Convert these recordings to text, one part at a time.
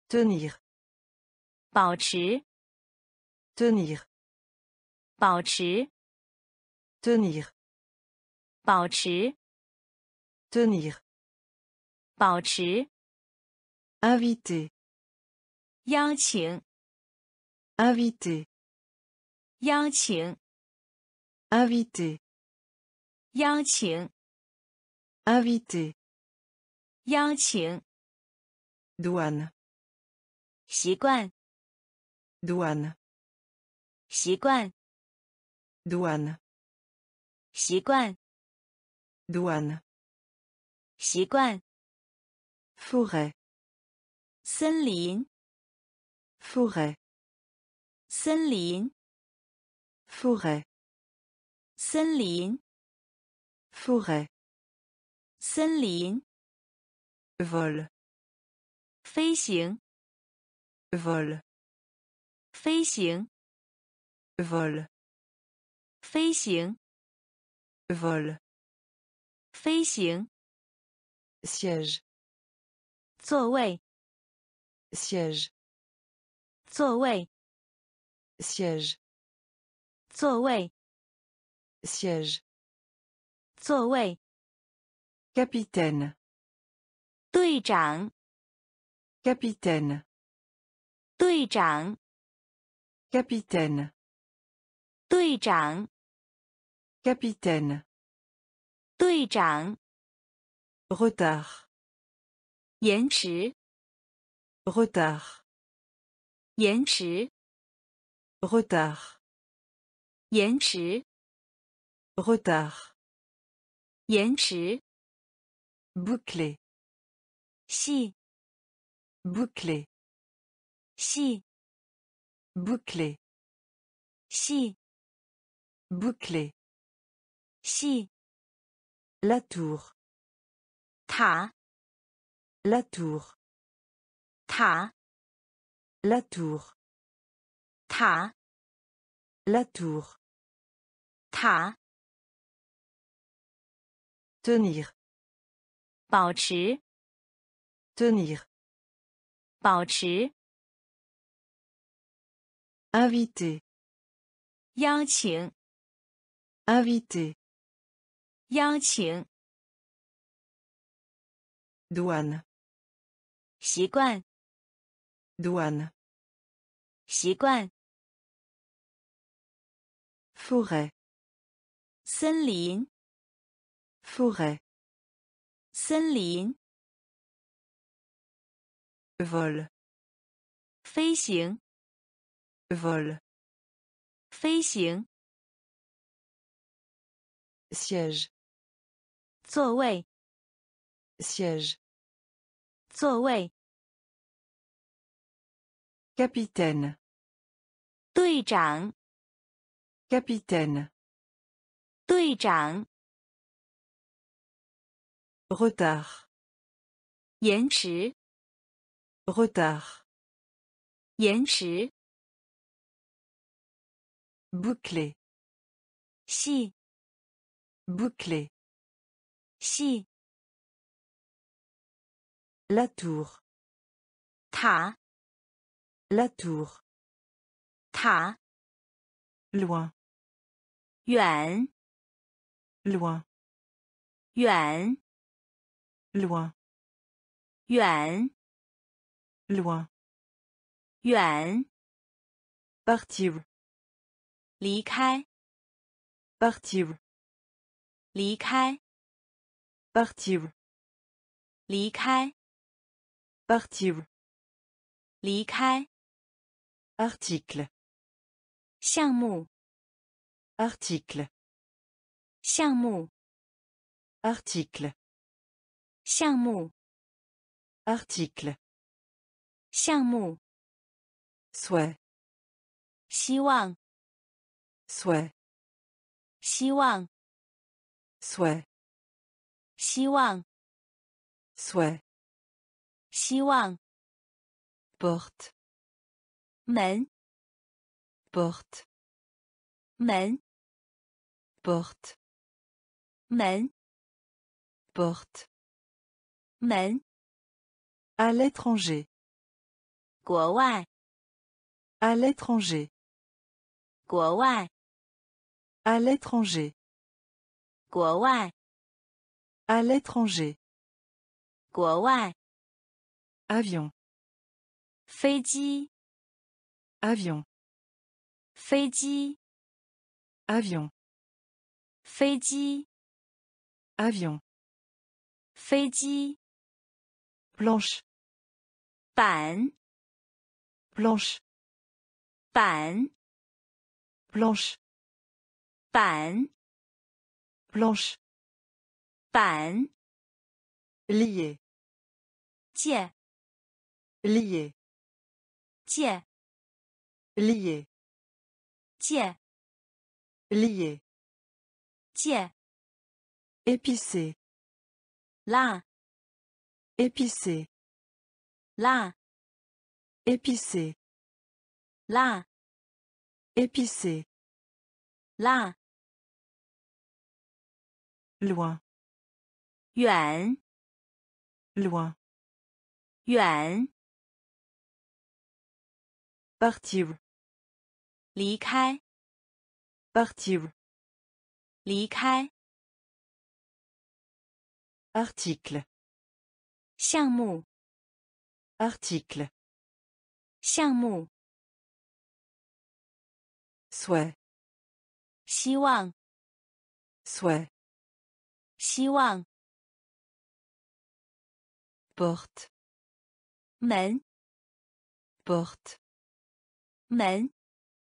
tenir 保持 tenir 保持 tenir 保持 tenir 保持 inviter 邀请 inviter 邀请 inviter 邀请 inviter 邀请 douane 习惯 douane 习惯 douane 习惯 douane 习惯 forêt 森林 forêt 森林 forêt 森林 forêt 森林 vol 飞行 vol 飞行 vol 飞行 vol 飞行 siège 座位 siège 座位 siège 座位 siège 座位 capitaine 队长 capitaine 队长 capitaine 队长 capitaine 队长 retard 延迟 retard 延迟 retard 延迟 retard 延迟 boucler 系 boucler 系 boucler 系 boucler 系 la tour 塔 la tour 塔 la tour 塔 la tour 塔 tenir 保持 tenir 保持 inviter 邀请 inviter 邀请 douane 习惯 douane 习惯 forêt 森林 forêt 森林 vol 飞行 vol 飞行 siège 座位 siège 座位 capitaine 队长 capitaine 队长 retard 延迟 retard 延迟 boucler 系 boucler 系 la tour 塔 la tour 塔 loin 远 loin 远 loin 远 loin 远 partir 离开 partir 离开 partir 离开 partir 离开 article 项目 article 项目 article 项目 article 项目 souhait 希望 souhait 希望 souhait 希望 souhait 希望 porte 门 porte 门 porte 门 porte 门 à l'étranger 门 à l'étranger 国外， À l'étranger. 国外， À l'étranger. 国外， À l'étranger. 国外， Avion. 飞机， Avion. 飞机， Avion. 飞机， Avion. 飞机， Planche. 板， Planche. 板， Planche. 板， Planche. 板， Lié. 借， Lié. 借， Lié. 借， Lié. 借， Épicé. 辣， Épicé. 辣， Épicé. 辣， Épicé. 辣， Loin. 远， Loin. 远， Partir. 离开， Partir. 离开， Article. 项目， Article. 项目， Souhait. 希望， Souhait. 希望， Porte. 门， Porte. 门，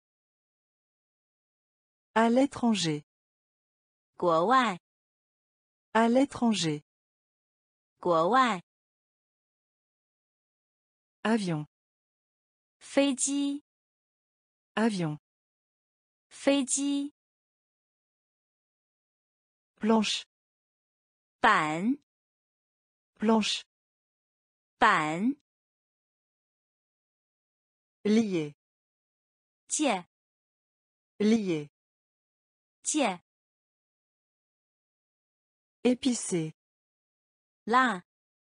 À l'étranger. 国外， À l'étranger. 国外， Avion. 飞机， Avion. 飞机， Planche. 板， Planche. 板， Lié. 借， Lié. 借， Épicé. 辣，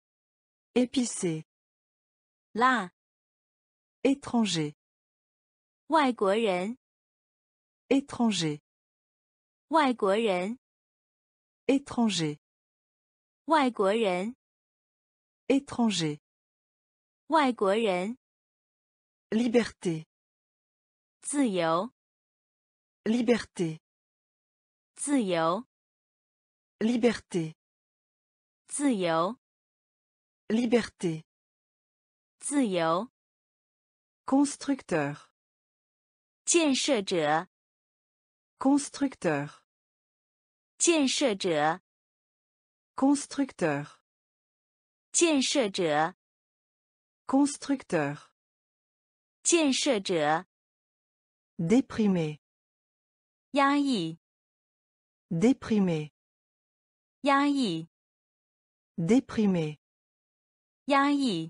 Épicé. 辣， Étranger. 外国人， Étranger. 外国人， Étranger. 外国人， Étranger. 外国人， Liberté. 自由， Liberté. 自由， Liberté. 自由， Liberté. 自由， Constructeur. 建设者， Constructeur. 建设者， Constructeur. 建设者， Constructeur. 建设者， Déprimé. 压抑， Déprimé. 压抑， Déprimé. 压抑，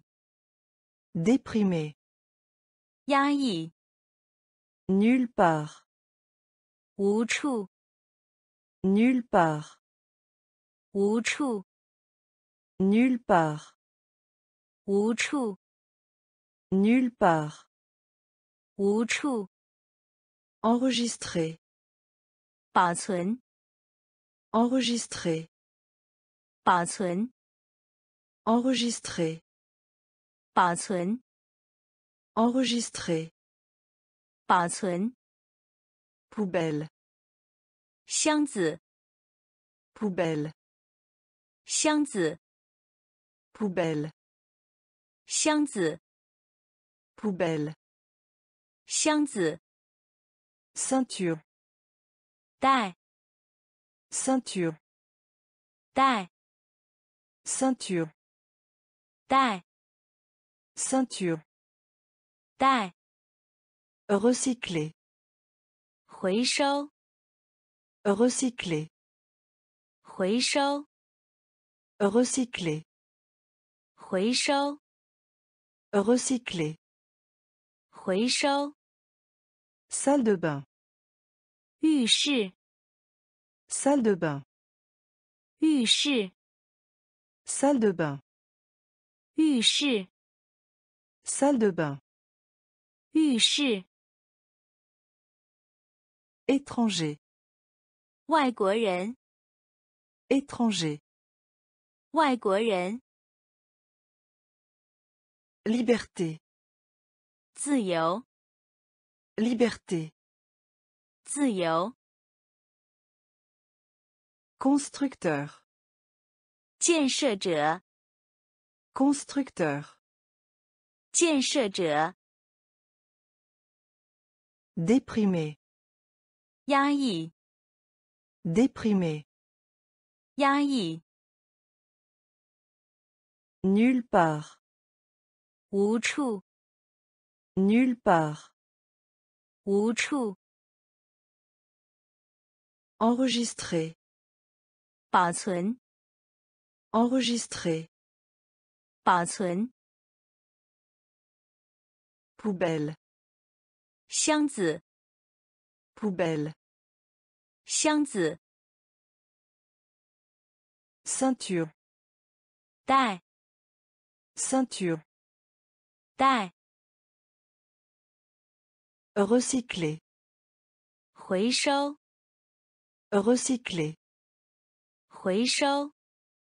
Déprimé. 压抑， Nulle part. 无处， Nulle part. 无处， Nulle part. 无处， Nulle part. 无处， Enregistrer. 保存， Enregistrer. 保存， Enregistrer. 保存， Enregistrer. 保存， Poubelle. 箱子， Poubelle. 箱子， Poubelle. 箱子， Poubelle. 箱子， Ceinture. 带， Ceinture. 带， Ceinture. 带， Ceinture. 带， Recycler. 回收， Recycler. 回收， Recycler. 回收， Recycler. 回收， Salle de bain. 浴室， Salle de bain. 浴室， Salle de bain. 浴室， Salle de bain. 浴室， étranger, 外国人， étranger, 外国人， liberté, 自由， liberté, 自由， constructeur, 建设者， constructeur, 建设者， déprimé, 压抑， déprimé, 压抑， nulle part, 无处， nulle part, 无处， enregistrer, 保存， enregistrer, 保存， poubelle, 箱子， poubelle, 箱子， ceinture, 带， ceinture, 带， recycler, 回收， recycler, 回收，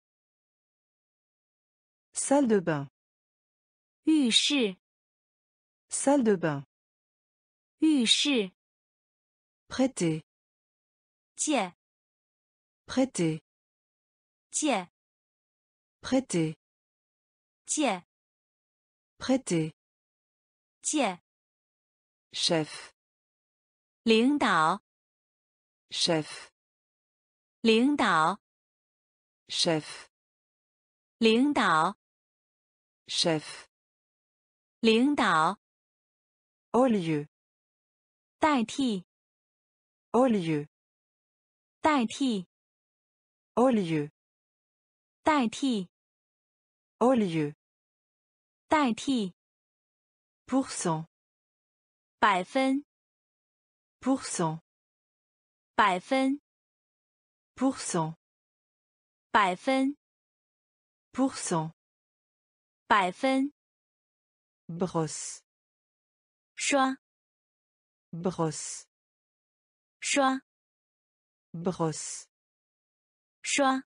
salle de bain, 浴室， salle de bain, 浴室， prêter, 借， prêter, 借， prêter, 借， prêter, 借， chef, 领导， chef, 领导， chef, 领导， chef, 领导， au lieu, 代替， au lieu, 代替， au lieu, 代替， au lieu, 代替， pourcent, 百分， pourcent, 百分， pourcent, 百分， pourcent, 百分， brosse, 刷， brosse, 刷， brosse, 刷，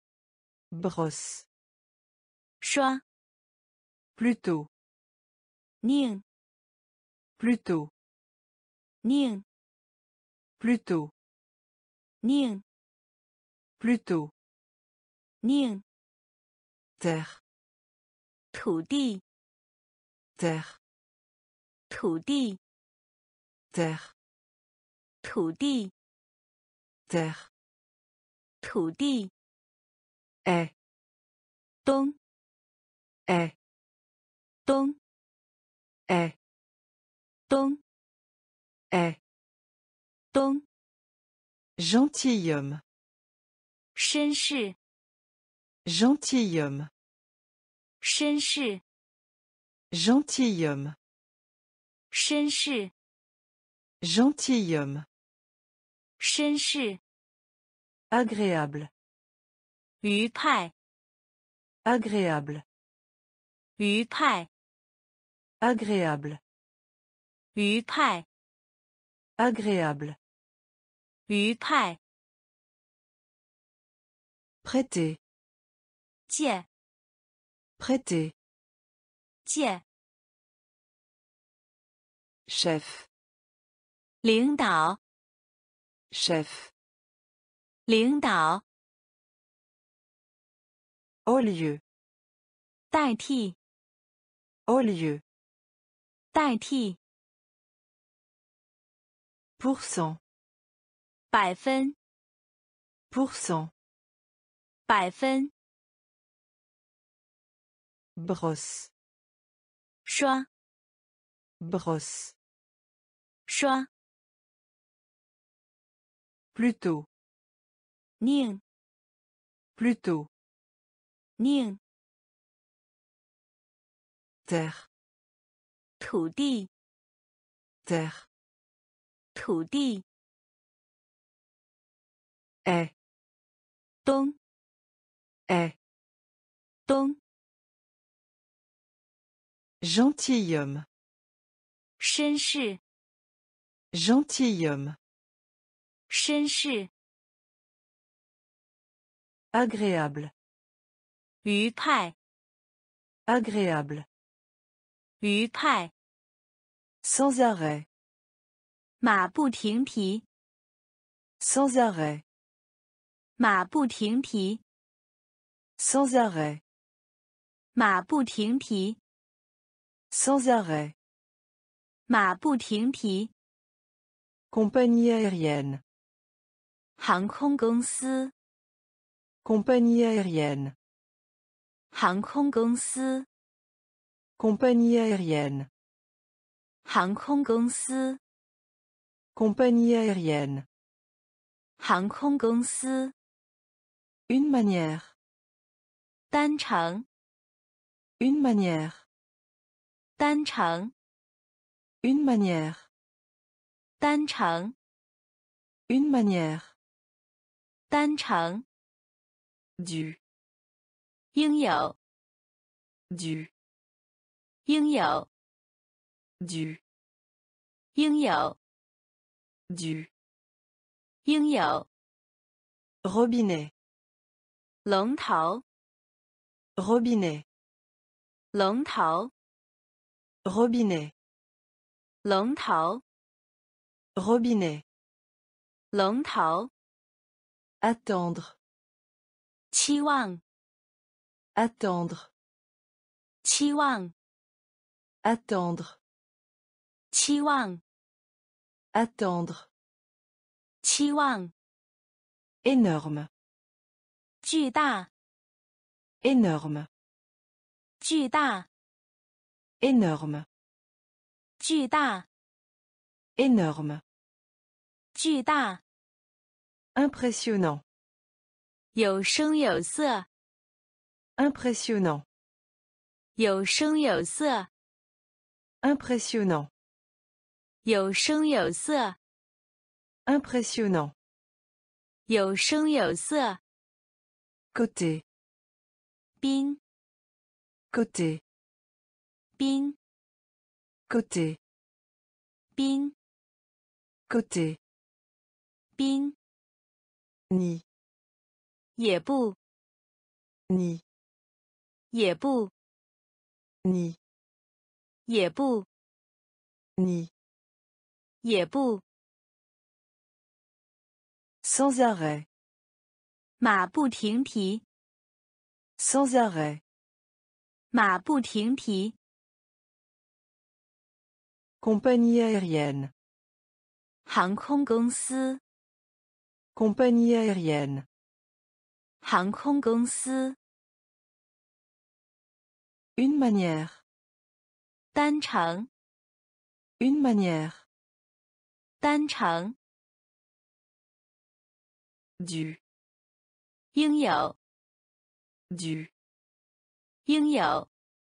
brosse, 刷， plutôt, 宁， plutôt, 宁， plutôt, 宁， plutôt, 宁， terre, 土地， terre, 土地， terre, 土地， terre, 土地， est, 东， est, 东， est, 东， est, 东， gentilhomme, 绅士， gentilhomme, 绅士， gentilhomme, 绅士， gentilhomme, 绅士， agréable, 愉快， agréable, 愉快， agréable, 愉快， agréable, 愉快， prêter, 借， prêter, 借， chef, 领导， chef, 领导， au lieu, 代替， au lieu, 代替， pourcent, 百分， pourcent, 百分， brosse, 刷， brosse, 刷， plutôt, 宁， plutôt, 宁， terre, 土地， terre, 土地， est, 东， est, 东， gentilhomme, 绅士， gentilhomme, 绅士， agréable, 愉快， agréable, 愉快， sans arrêt, 马不停蹄， sans arrêt, 马不停蹄， sans arrêt, 马不停蹄， sans arrêt, 马不停蹄， compagnie aérienne, 航空公司， compagnie aérienne, 航空公司， compagnie aérienne, 航空公司， compagnie aérienne, 航空公司， une manière, 单程， une manière, 单程， une manière, 单程， une manière, 单程， du, 应有， du, 应有， du, 应有， du, 应有， robinet, 龙头， robinet, 龙头， robinet, 龙头， robinet, 龙头， attendre, 期望， attendre, 期望， attendre, 期望， attendre, 期望， énorme, 巨大， énorme, 巨大， énorme, 巨大， énorme, 巨大， impressionnant, 有声有色， impressionnant, 有声有色， impressionnant, 有声有色， impressionnant, 有声有色， côté, 冰， côté, 冰， côté, 冰， côté, 冰， nid, 也不， nid, 也不， nid, 也不， nid, 也不， sans arrêt, 马不停蹄， sans arrêt, 马不停蹄， compagnie aérienne, 航空公司， compagnie aérienne, 航空公司， une manière, 单程， une manière, 单程， du, 应有， du, 应有，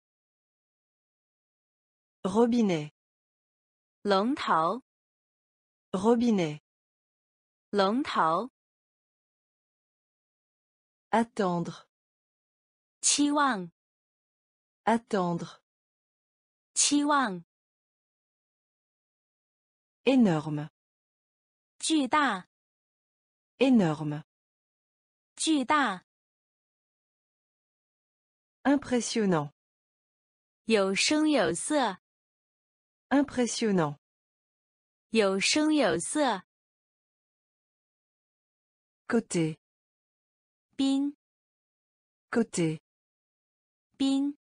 robinet, 龙头， robinet, 龙头， attendre, 期望， attendre, 期望， énorme, 巨大， énorme, 巨大， impressionnant, 有声有色， impressionnant, 有声有色， côté, 冰， côté, 冰，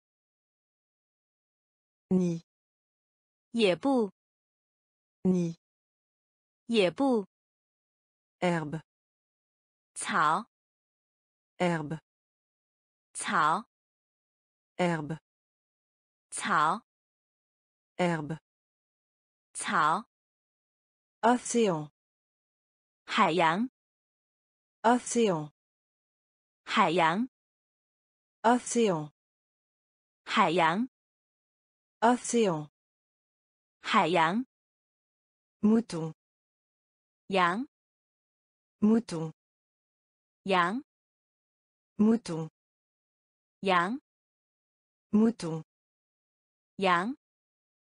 nid, 也不， nid, 也不， herbe, 草， herbe, 草， herbe, 草， herbe, 草， océan, 海洋， océan, 海洋， océan, 海洋， océan, 海洋， mouton, 羊， mouton, 羊， mouton, 羊， mouton, 羊，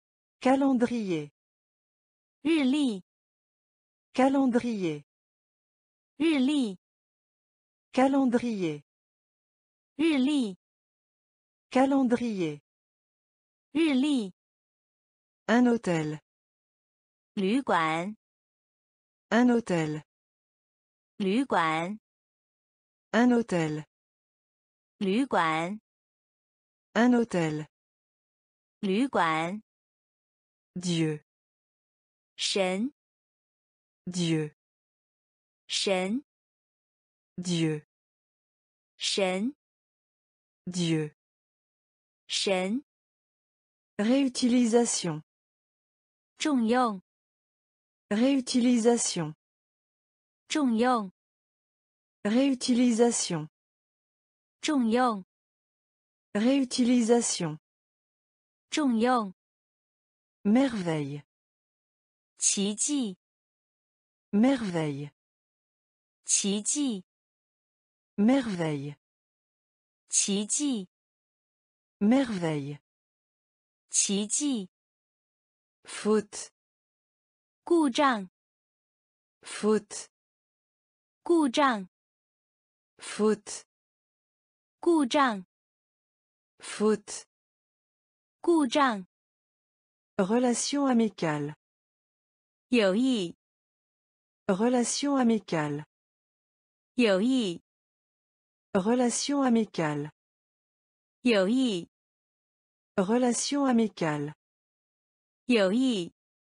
calendrier, 日历， calendrier, 日历， calendrier, 日历， calendrier, 日历， un hôtel, 旅馆， un hôtel, 旅馆， un hôtel, 旅馆， un hôtel, 旅馆， Dieu, 神， Dieu, 神， Dieu, 神， Dieu, 神， réutilisation, 重用， réutilisation, 重用， réutilisation, 重用， réutilisation, 重用， merveille, 奇迹， merveille, 奇迹， merveille, 奇迹， merveille, 奇迹， faute, 故障， faute, 故障， faute, 故障， faute, 故障， relation amicale, 友谊， relation amicale, 友谊， relation amicale, 友谊， relation amicale, 友谊，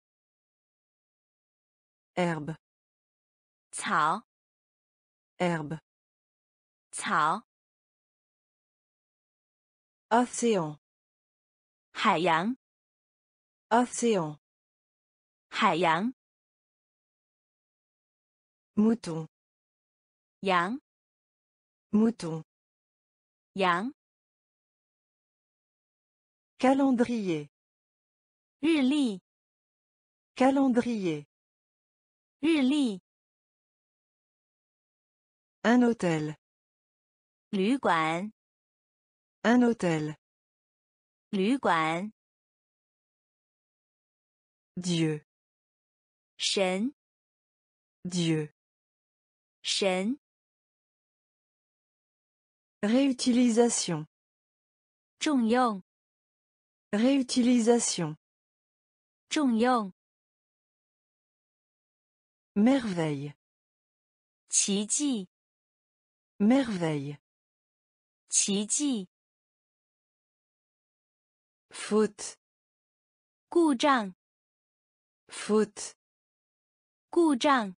herbe, 草， herbe, 草， océan, 海洋， océan, 海洋， mouton, 羊， mouton, 羊， calendrier, 日历， calendrier, 日历， un hôtel, 旅馆， un hôtel, 旅馆， Dieu, 神， Dieu, 神， réutilisation, 重用， réutilisation, 重用， merveille, 奇迹， merveille, 奇迹， faute, 故障， faute, 故障，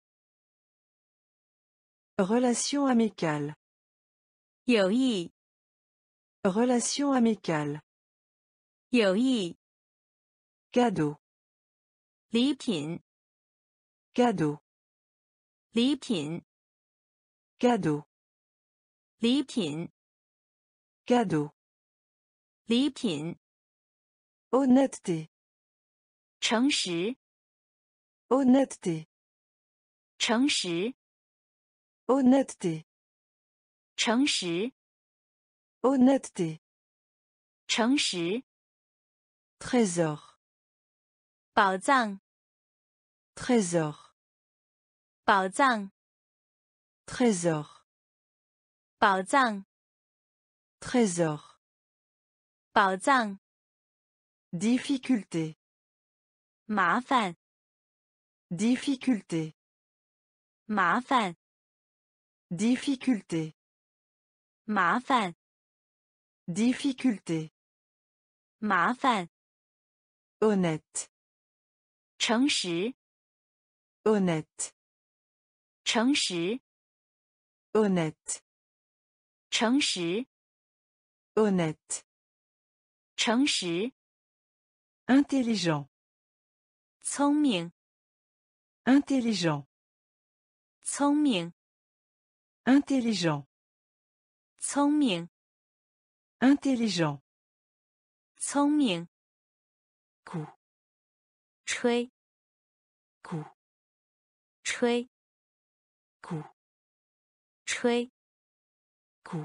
relation amicale, 友谊， relation amicale, 友谊， cadeau, 礼品， cadeau, 礼品， cadeau, 礼品， cadeau, 礼品， honnêteté, 诚实， honnêteté, 诚实， honnêteté, 诚实， honnêteté, 诚实， trésor, 宝藏， trésor, 宝藏， trésor, 宝藏， trésor, 宝藏， difficulté, 麻烦， difficulté, 麻烦， difficulté, 麻烦， difficulté, 麻烦， honnête, 诚实， honnête, 诚实， honnête, 诚实， honnête, 诚实， intelligent, 聪明， intelligent, 聪明， intelligent, 聪明， intelligent, 聪明， coup, 吹， coup, 吹， coup, 吹， coup,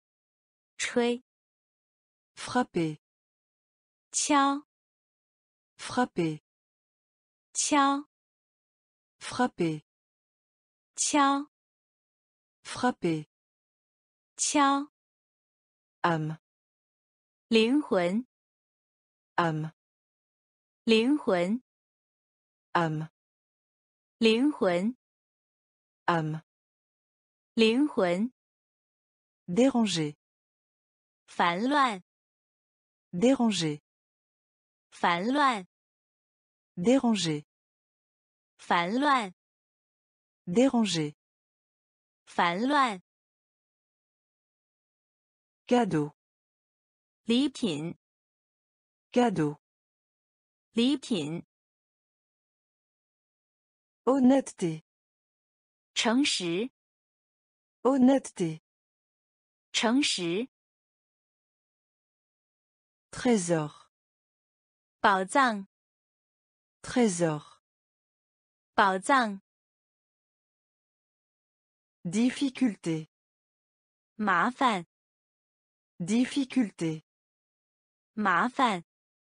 吹， frapper, 敲， frapper, 敲 frapper, 敲 frapper, 敲 âme, 灵魂 âme, 灵魂 âme, 灵魂 âme, 灵魂 déranger, 烦乱 déranger, 烦乱 déranger, 烦乱 déranger, 烦乱 cadeau, 礼品 cadeau, 礼品 honnêteté, 诚实 honnêteté, 诚实 trésor, 宝藏 trésor, 宝藏 difficulté, 麻烦 difficulté, 麻烦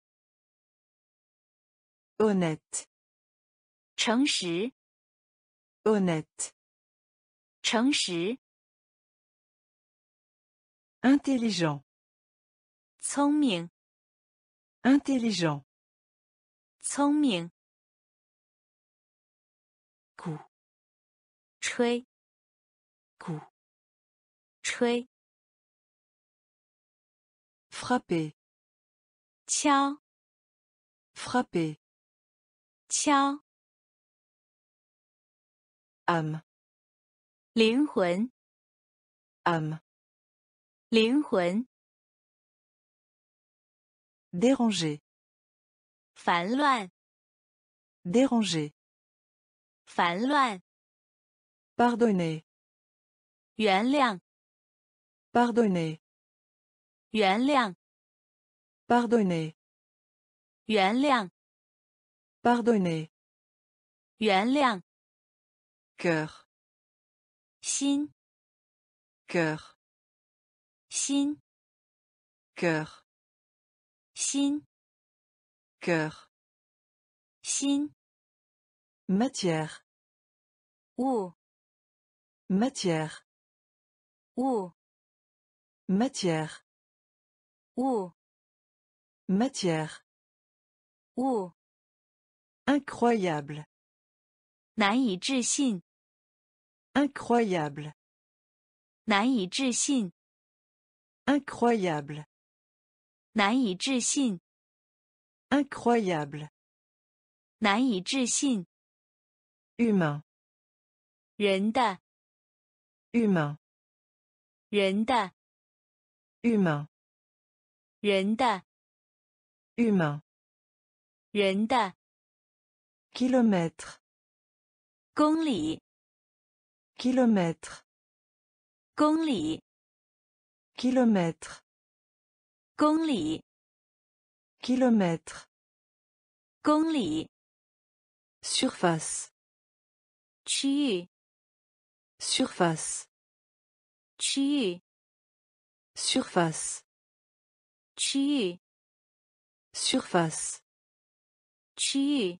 honnête, 诚实 honnête, 诚实 intelligent, 聪明 intelligent, 聪明 coup, 吹 coup, 吹 frapper, 敲 frapper, 敲 âme, 灵魂 âme, 灵魂 déranger, 烦乱 déranger, 烦乱 pardonner, 原谅 pardonner, 原谅 pardonner, 原谅 pardonner, 原谅 cœur, 心 cœur, 心 cœur, 心 cœur, 心 matière, 物 matière, 物 matière, 物 matière, 物 incroyable, 难以置信 incroyable, 难以置信 incroyable, 难以置信 incroyable, 难以置信 humain, 人的 humain, 人的 humain, 人的 humain, 人的 kilomètre, 公里 kilomètre, 公里 kilomètre, 公里 kilomètre, 公里 surface, 区域 surface, 区域 surface, 区域 surface, 区域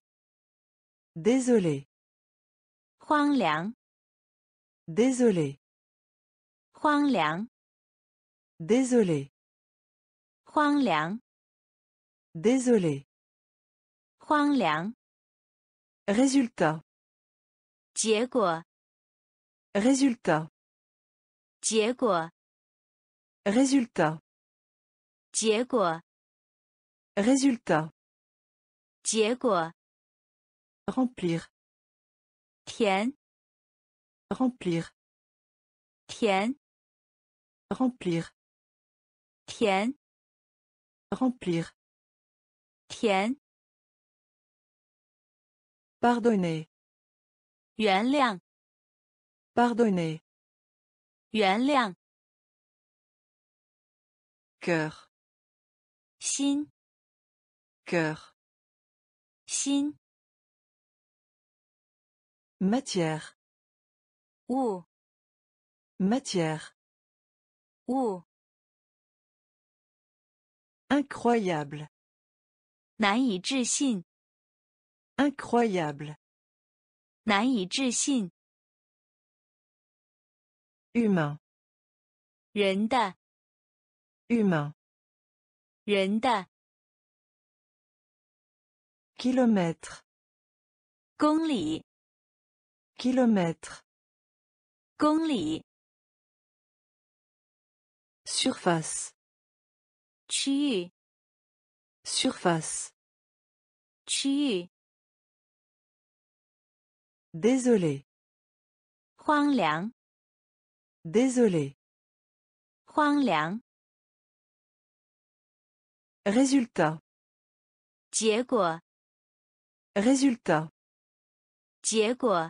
désolé, 荒凉 désolé, 荒凉 désolé, 荒凉 désolé, 荒凉 résultat, 结果 résultat, 结果 résultat, 结果 résultat, 结果 remplir, 甜 remplir, 甜 remplir, 甜 remplir, 甜 pardonner, 原谅 pardonner, 原谅 cœur, 心 cœur, 心 matière, 物 matière, 物 incroyable, 难以置信， incroyable, 难以置信， humain, 人的， humain, 人的， kilomètre, 公里， kilomètre, 公里， surface, 区域， surface, 区域， désolé, 荒凉， désolé, 荒凉， résultat, 结果， résultat, 结果，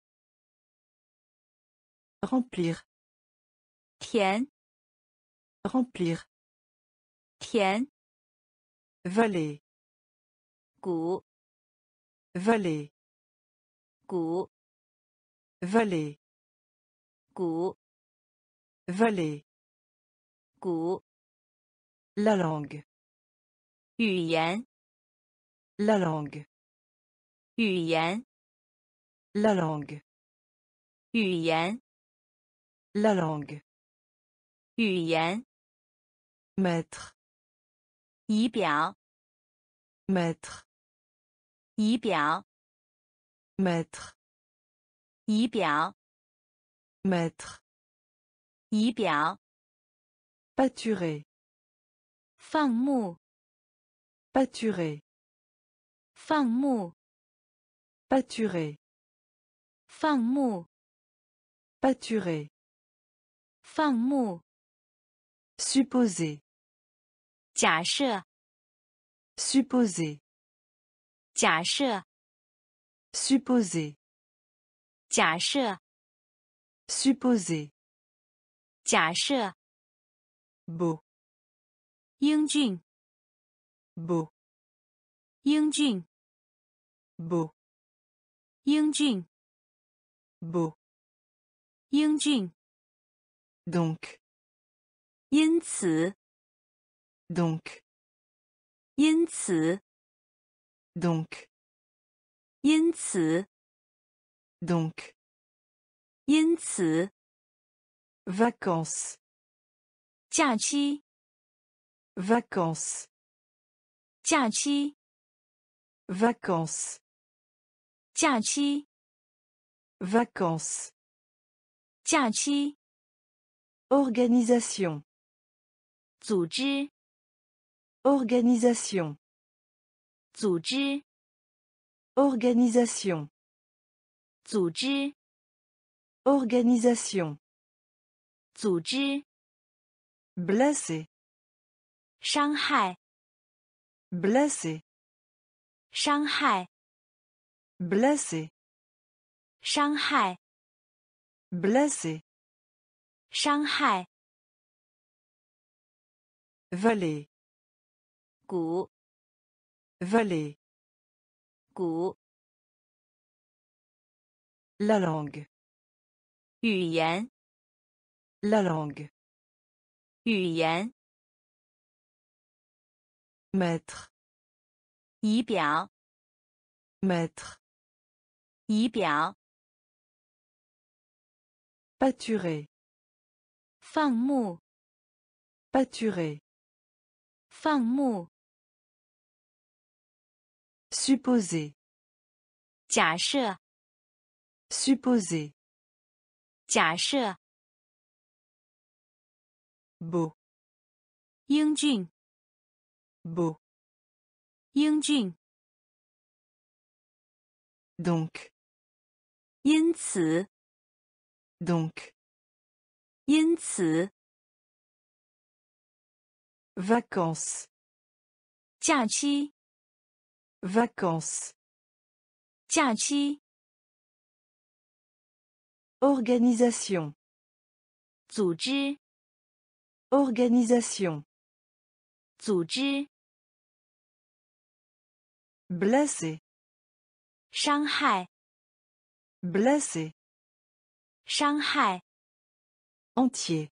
remplir, 填， remplir, 填， valer, 谷， valer, 谷， valer, 谷， valer, 谷， la langue, 语言， la langue, 语言， la langue, 语言， la langue, 语言， maître, 仪表， maître, 仪表， maître, 仪表， maître, 仪表， pâturer, 放牧， pâturer, 放牧， pâturer, 放牧， pâturer, 放牧， supposer, 假设， supposer, 假设， supposer, 假设， supposer, 假设， beau, 英俊， beau, 英俊， beau, 英俊， beau, 英俊， donc, 因此， donc, 因此， donc, 因此， donc, 因此， vacances, 假期， vacances, 假期， vacances, 假期， vacances, 假期， organisation, 组织， organisation, 组织， organisation, 组织， organisation, 组织， blessé, 伤害， blessé, 伤害， blessé, 伤害， blessé, 伤害， valer, 谷， valer, 谷， la langue, 语言， la langue, 语言， maître, 仪表， maître, 仪表， pâturer, 放牧， pâturer, 放牧， supposer, 假设， supposer, 假设， beau, 英俊， beau, 英俊， donc, 因此， donc, 因此， vacances, 假期， vacances, 假期， organisation, 组织， organisation, 组织， blessé, 伤害， blessé, 伤害， entier,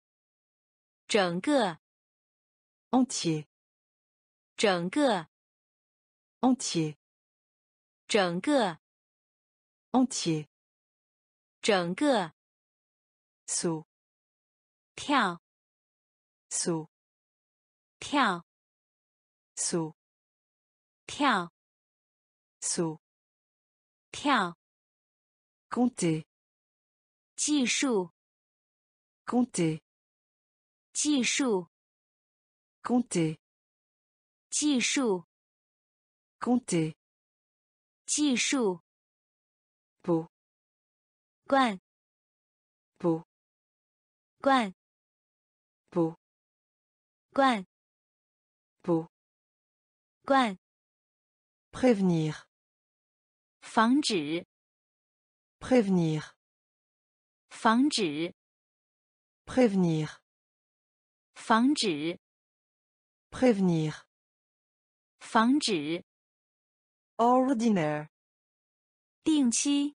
整个， entier, 整个， entier, 整个， entier, 整个， saut, 跳， saut, 跳， saut, 跳， saut, 跳， compter, 计数， compter, 计数， compter, 计数， compter, 计数， pot, 罐， pot, 罐， pot, 罐， pot, 罐， prévenir, 防止， prévenir, 防止， prévenir, 防止， prévenir, 防止， ordinaire, 定期，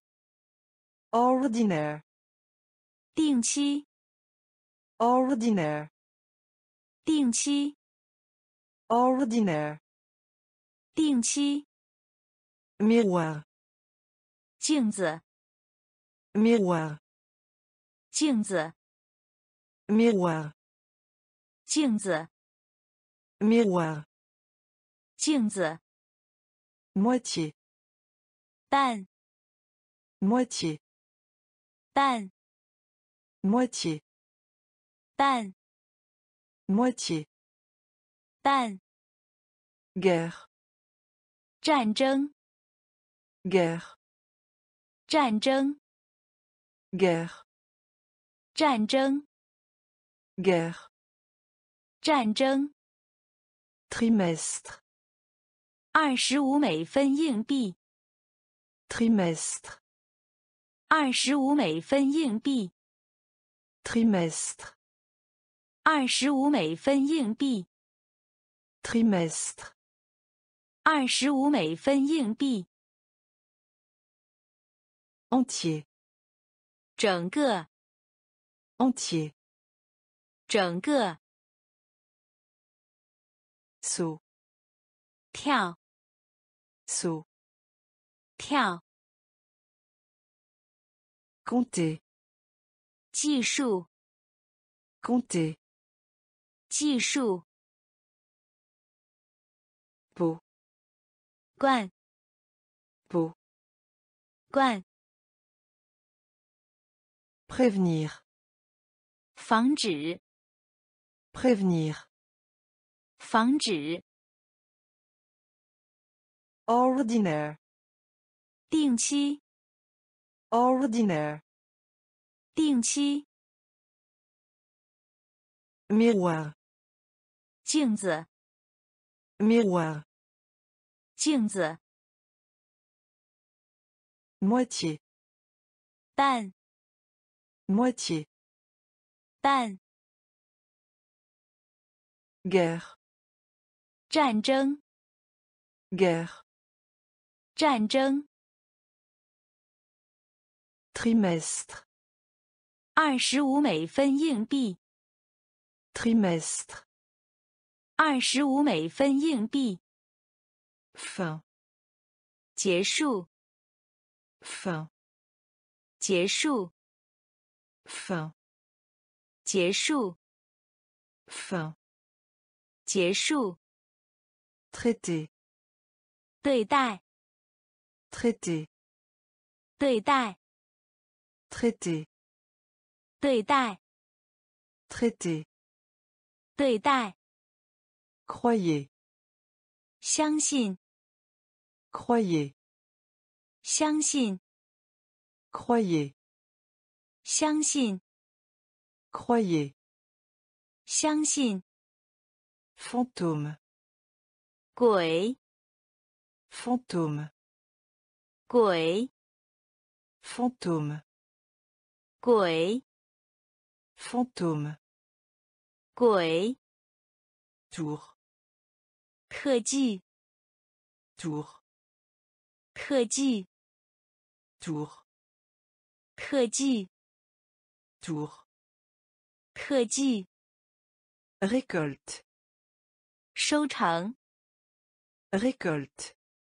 ordinaire, 定期， ordinaire, 定期， ordinaire, 定期， miroir, 镜子， miroir, 镜子， miroir, 镜子， miroir, 镜子， moitié, 半， moitié, 半， moitié, 半， moitié, 半， guerre, 战争， guerre, 战争， guerre, 战争， guerre, 战争， trimestre, 25美分硬币， trimestre, 25美分硬币， trimestre, 25美分硬币， trimestre, 25美分硬币， entier, 整个， entier, 整个， saut, 跳， saut, 跳， compter, 计数， compter, 计数， pot, 罐， pot, 罐， prévenir, 防止， prévenir, 防止， ordinaire, 定期， ordinaire, 定期， miroir, 镜子， miroir, 镜子， moitié, 半， moitié, 半， guerre, 战争， guerre, 战争， trimestre, 25美分硬币， trimestre, 25美分硬币， fin, 结束， fin, 结束， fin, 结束， fin, 结束， traiter, 对待， traiter, 对待， traiter, 对待， traiter, 对待， croyez, 相信， croyez, 相信， croyez, 相信， croyez, 相信， fantôme, 鬼， fantôme, 鬼， fantôme, 鬼， fantôme, 鬼， tour, 特技， tour, 特技， tour, 特技， tour, 特技， récolte, 收成， récolte,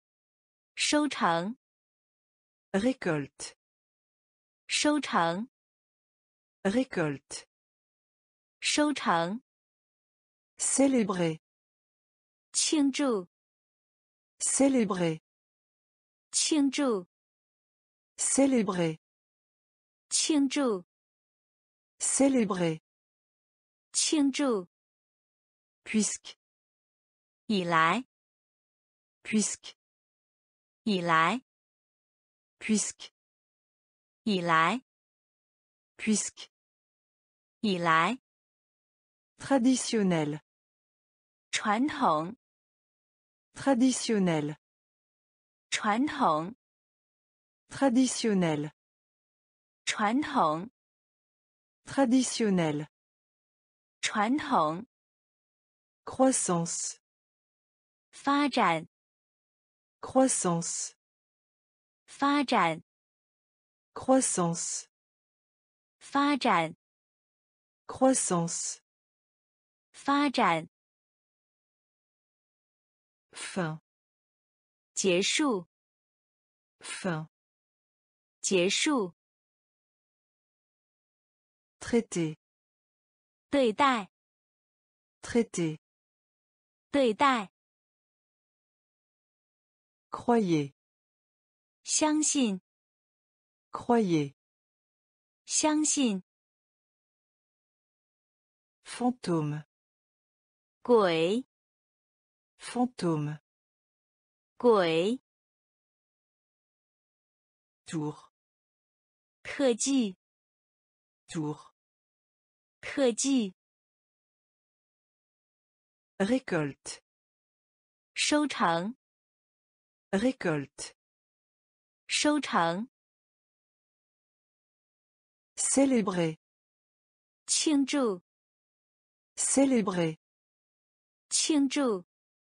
收成， récolte, 收成， récolte, 收成， célébrer, 庆祝， célébrer, 庆祝， célébrer, 庆祝， célébrer, 庆祝， puisque, 以来， puisque, 以来， puisque, 以来， puisque, 以来， traditionnel, 传统， traditionnel, 传统， traditionnel, 传统， traditionnel, 传统， croissance, 发展， croissance, 发展， croissance, 发展， croissance, 发展， fin, 结束， fin, 结束， traiter, 对待， traiter, 对待， croyez, 相信， croyez, 相信， fantôme, 鬼， fantôme, 鬼， tour, 特技， tour, 特技， récolte, 收成， récolte, 收成， célébrer, 庆祝， célébrer, 庆祝，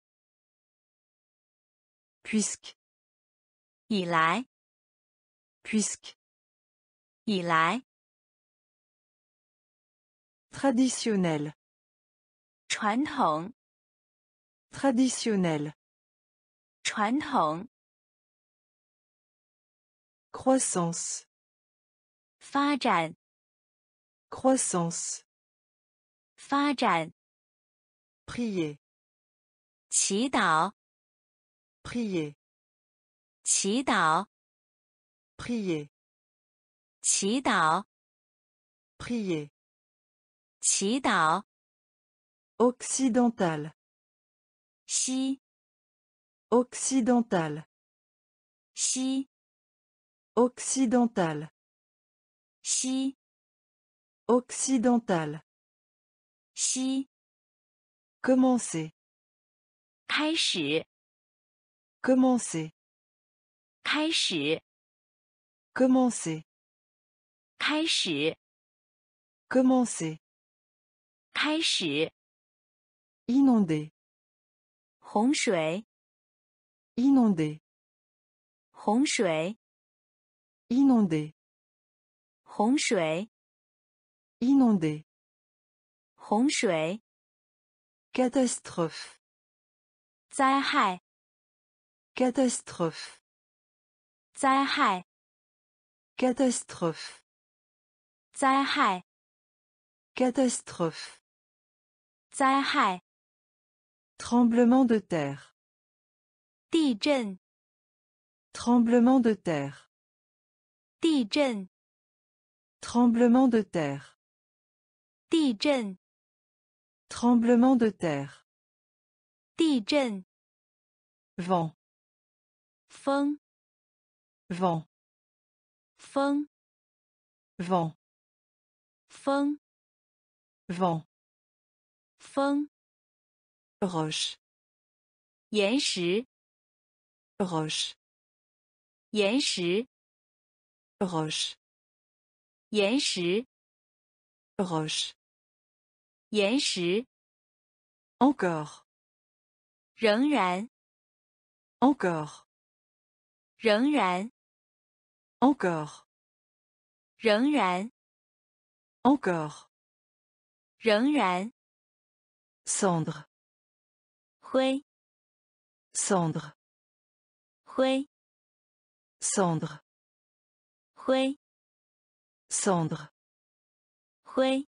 puisque, 以来， puisque, 以来， traditionnel, 传统， traditionnel, 传统， croissance, 发展， croissance, 发展， prier, 祈祷， prier, 祈祷， prier, 祈祷， prier, 祈祷， occidental, 西， occidental, 西， occidental, 西， occidental, 西， commencer, 开始， commencer, 开始， commencer, 开始， commencer, 开始， inonder, 洪水， inonder, 洪水， inonder, 洪水， inonder, 洪水， catastrophe, 灾害， catastrophe, 灾害， catastrophe, 灾害， catastrophe, 灾害， tremblement de terre, 地震， tremblement de terre, 地震， tremblement de terre, 地震， tremblement de terre, 地震， vent, 风， vent, 风， vent, 风， vent, 风， roche, 岩石， roche, 岩石， roche, 岩石， roche, 岩石， encore, 仍然， encore, 仍然， encore, 仍然， encore, 仍然， cendre, 灰， cendre, 灰， Cendre. 灰 Cendre. 灰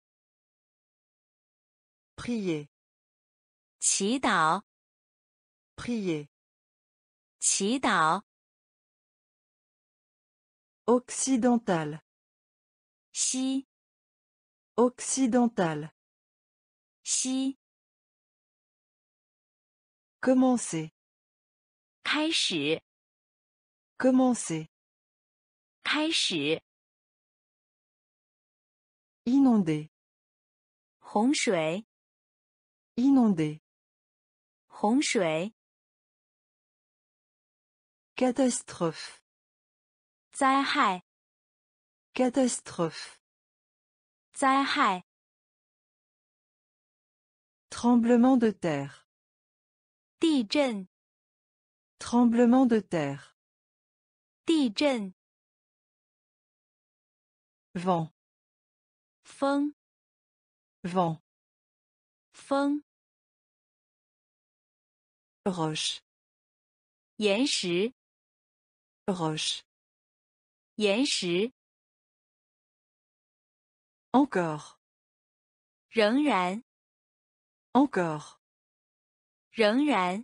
Prier. 祈祷 Prier. 祈祷 Occidental. 西 Occidental. 西 Commencer. 开始 Commencer. 开始 Inonder. 洪水 Inonder. 洪水 Catastrophe. 灾害 Catastrophe. 灾害 Tremblement de terre. 地震 Tremblement de terre. 地震 Vent. 风 Vent. 风 Roche. 岩石 Roche. 岩石 Encore. 仍然 Encore. 仍然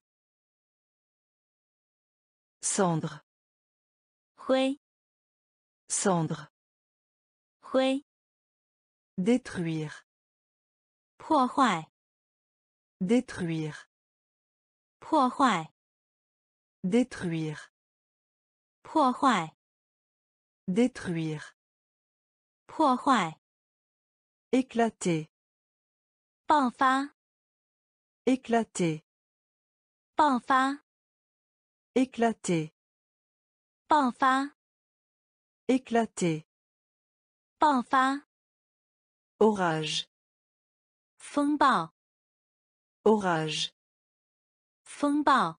Cendre. 灰 Cendre. 灰 Détruire. 破坏 Détruire. 破坏 Détruire. 破坏 Détruire. 破坏 Éclater. 爆发 Éclater. 爆发 Éclater. 爆发 Éclater. 爆发 Orage. 风暴 Orage. 风暴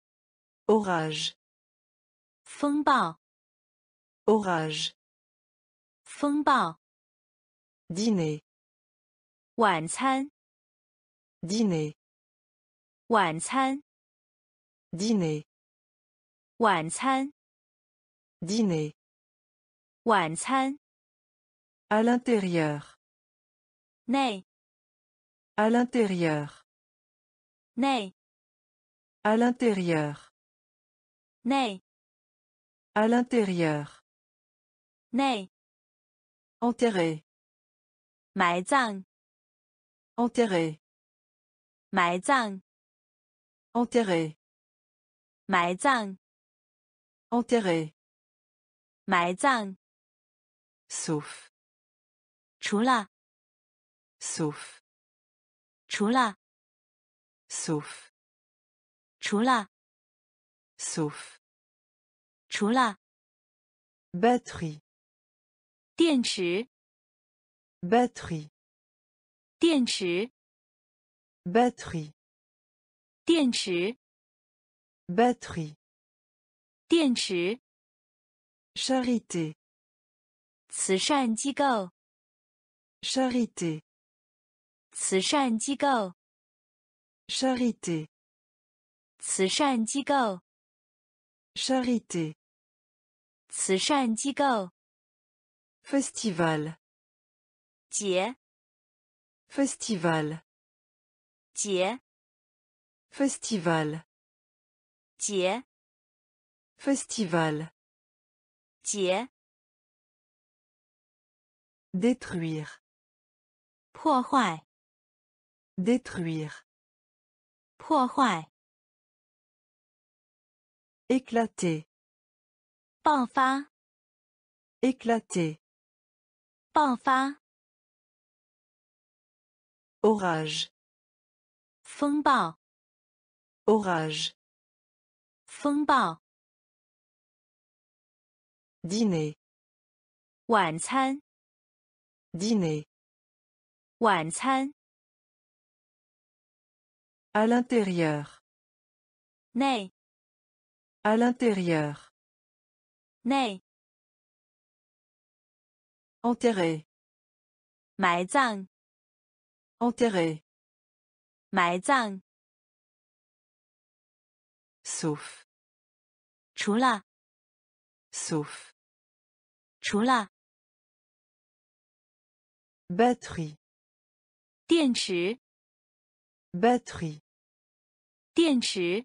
Orage. 风暴 Orage. 风暴 Dîner. 晚餐 Dîner. 晚餐 Dîner. 晚餐 Dîner. 晚餐 À l'intérieur. 内 À l'intérieur. 内 À l'intérieur. 内 À l'intérieur. 内 Enterrer. 埋葬 Enterrer. 埋葬 Enterrer. 埋葬 Enterrer. 埋葬 Sauf. 除了 Sauf. 除了 Sauf. 除了 Sauf. 除了 Batterie. 电池 Batterie. 电池 Batterie. 电池 Batterie. 电池 Charité. 慈善机构 Charité. 慈善机构 Charité. 慈善机构 Charité. 慈善机构 Festival. 节 Festival. 节 Festival. 节 Festival. 节 Détruire. 破坏 Détruire. 破坏 Éclater. 爆发 Éclater. 爆发 Orage. 风暴 Orage. 风暴 Dîner. 晚餐 Dîner. 晚餐 À l'intérieur. 内 À l'intérieur. 内 Enterrer. 埋葬 Enterrer. 埋葬 Sauf. 除了 sauf, 除了 batterie, 电池 batterie, 电池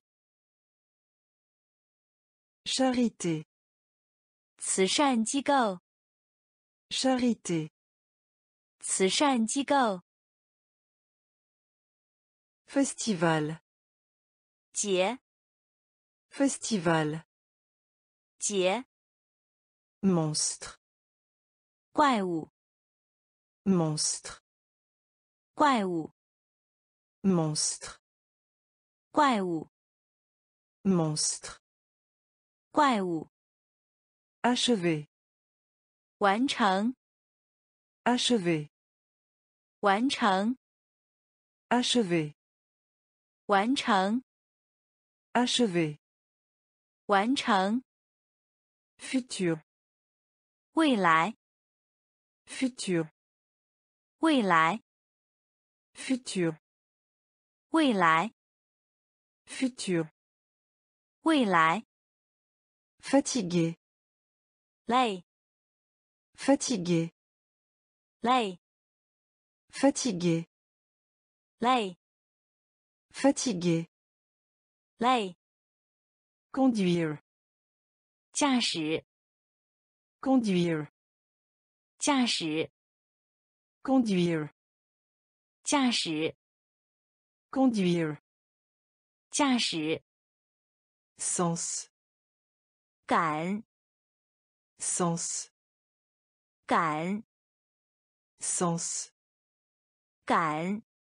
charité, 慈善机构 charité, 慈善机构 festival, 节 festival, 节 monstre, 怪物 monstre, 怪物 monstre, 怪物 monstre, 怪物 achever, 完成 achever, 完成 achever, 完成 achever, 完成 futur, 未来 futur, 未来 futur, 未来 futur, 未来 fatigué, 累 fatigué, 累 fatigué, 累 fatigué, 累 conduire, 驾驶 conduire, 驾驶 conduire, 驾驶 conduire, 驾驶 sens, 感 sens, 感 sens, 感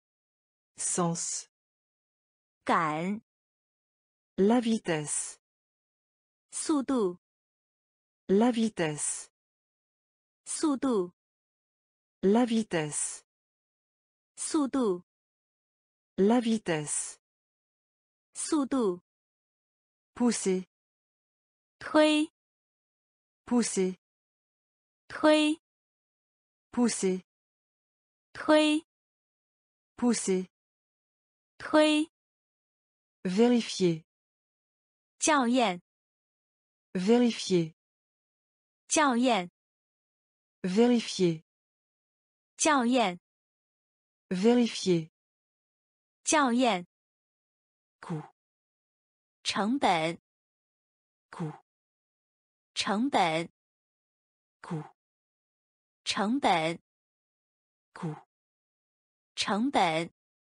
sens, 感 la vitesse, 速度 la vitesse, 速度 la vitesse, 速度 la vitesse, 速度 pousser, 推 pousser, 推 pousser, 推 pousser, 推 vérifier, 校验 vérifier, 校验 vérifier, 校验 vérifier, 校验 coût, 成本 coût, 成本 coût, 成本 coût, 成本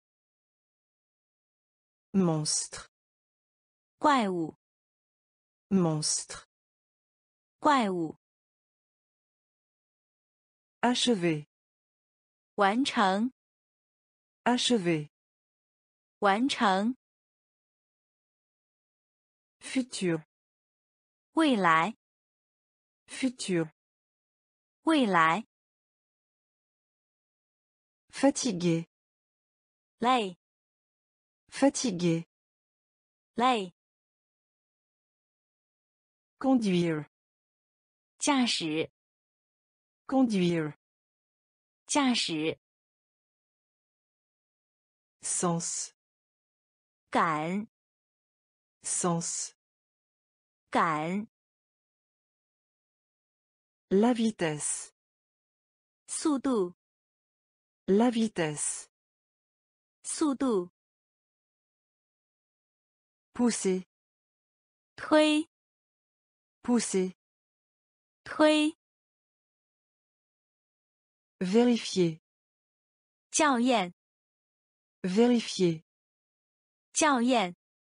monstre, 怪物 monstre, 怪物 achever, 完成 achever, 完成 futur, 未来 futur, 未来 fatigué, 累 fatigué, 累 conduire, 驾驶 conduire, 驾驶 sens, 感 sens, 感 la vitesse, 速度 la vitesse, 速度 pousser, 推 pousser, 推 vérifier, 校验 vérifier, 校验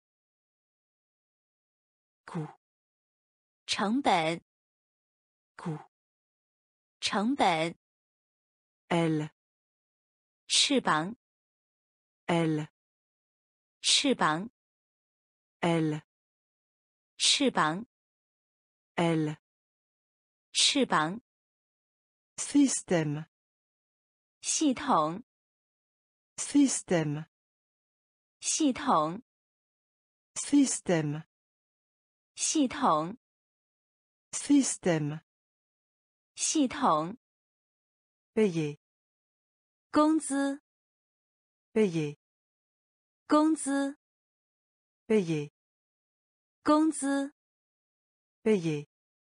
coût, 成本 coût, 成本 aile, 翅膀 aile, 翅膀 aile, 翅膀 aile, 翅膀 système, 系统 système, 系统 système, 系统 système, 系统 payer, 工资 payer, 工资 payer, 工资 payer,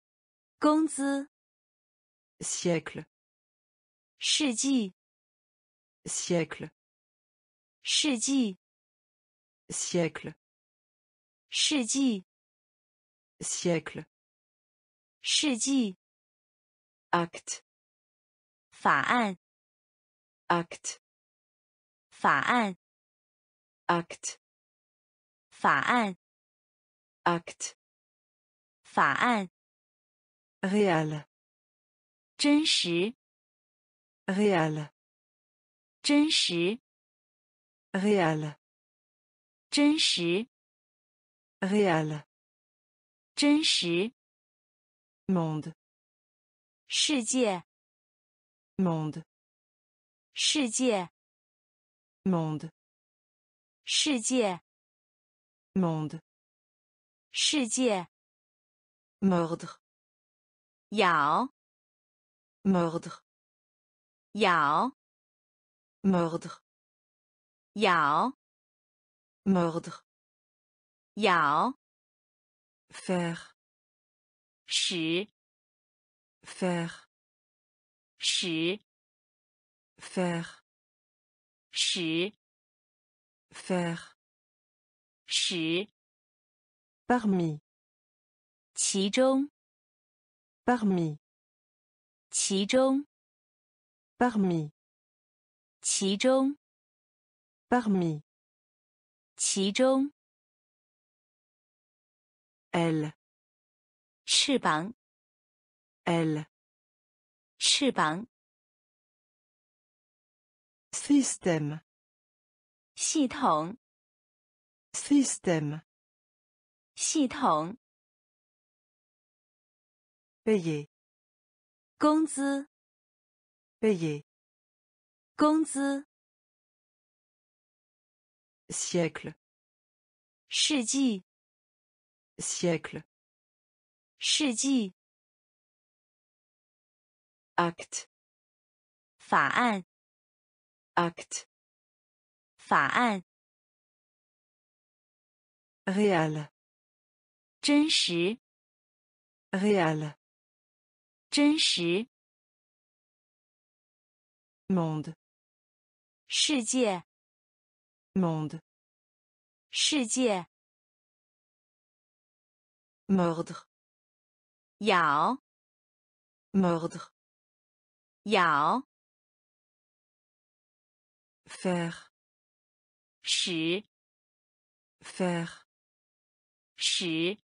工资 siècle, 世纪 siècle, 世纪 siècle, 世纪 siècle, 世纪 acte, 法案 acte, 法案 acte, 法案 acte, 法案 réel, 真实 réel, 真实 réel, 真实 réel, 真实 monde, 世界 monde, 世界 monde, 世界 monde, 世界 mordre, 咬 mordre, 咬 mordre, 咬 mordre, 咬 faire, 使 faire, 使 faire, 使 faire, 使 parmi, 其中 parmi, 其中 parmi, 其中 parmi, 其中 elle, 翅膀 elle, 翅膀 système, 系统 système, 系统 payer, 工资 payer, 工资 siècle, 世纪 siècle, 世纪 acte, 法案 acte, 法案 réel, 真实 réel, 真实 monde, 世界 monde, 世界 mordre, 咬 mordre, 咬 faire, 使 faire, 使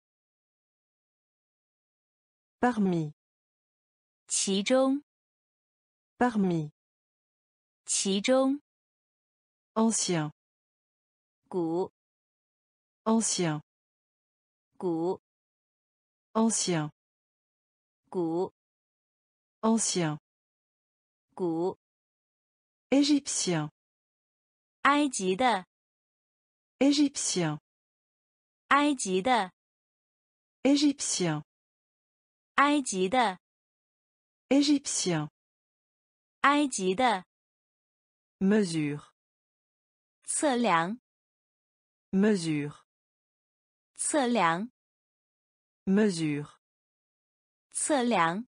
parmi, 其中 parmi, 其中 ancien, 古 ancien, 古 ancien, 古 ancien, 古 égyptien, 埃及的 égyptien, 埃及的 égyptien, 埃及的 égyptien, 埃及的 mesure, 测量 mesure, 测量 mesure, 测量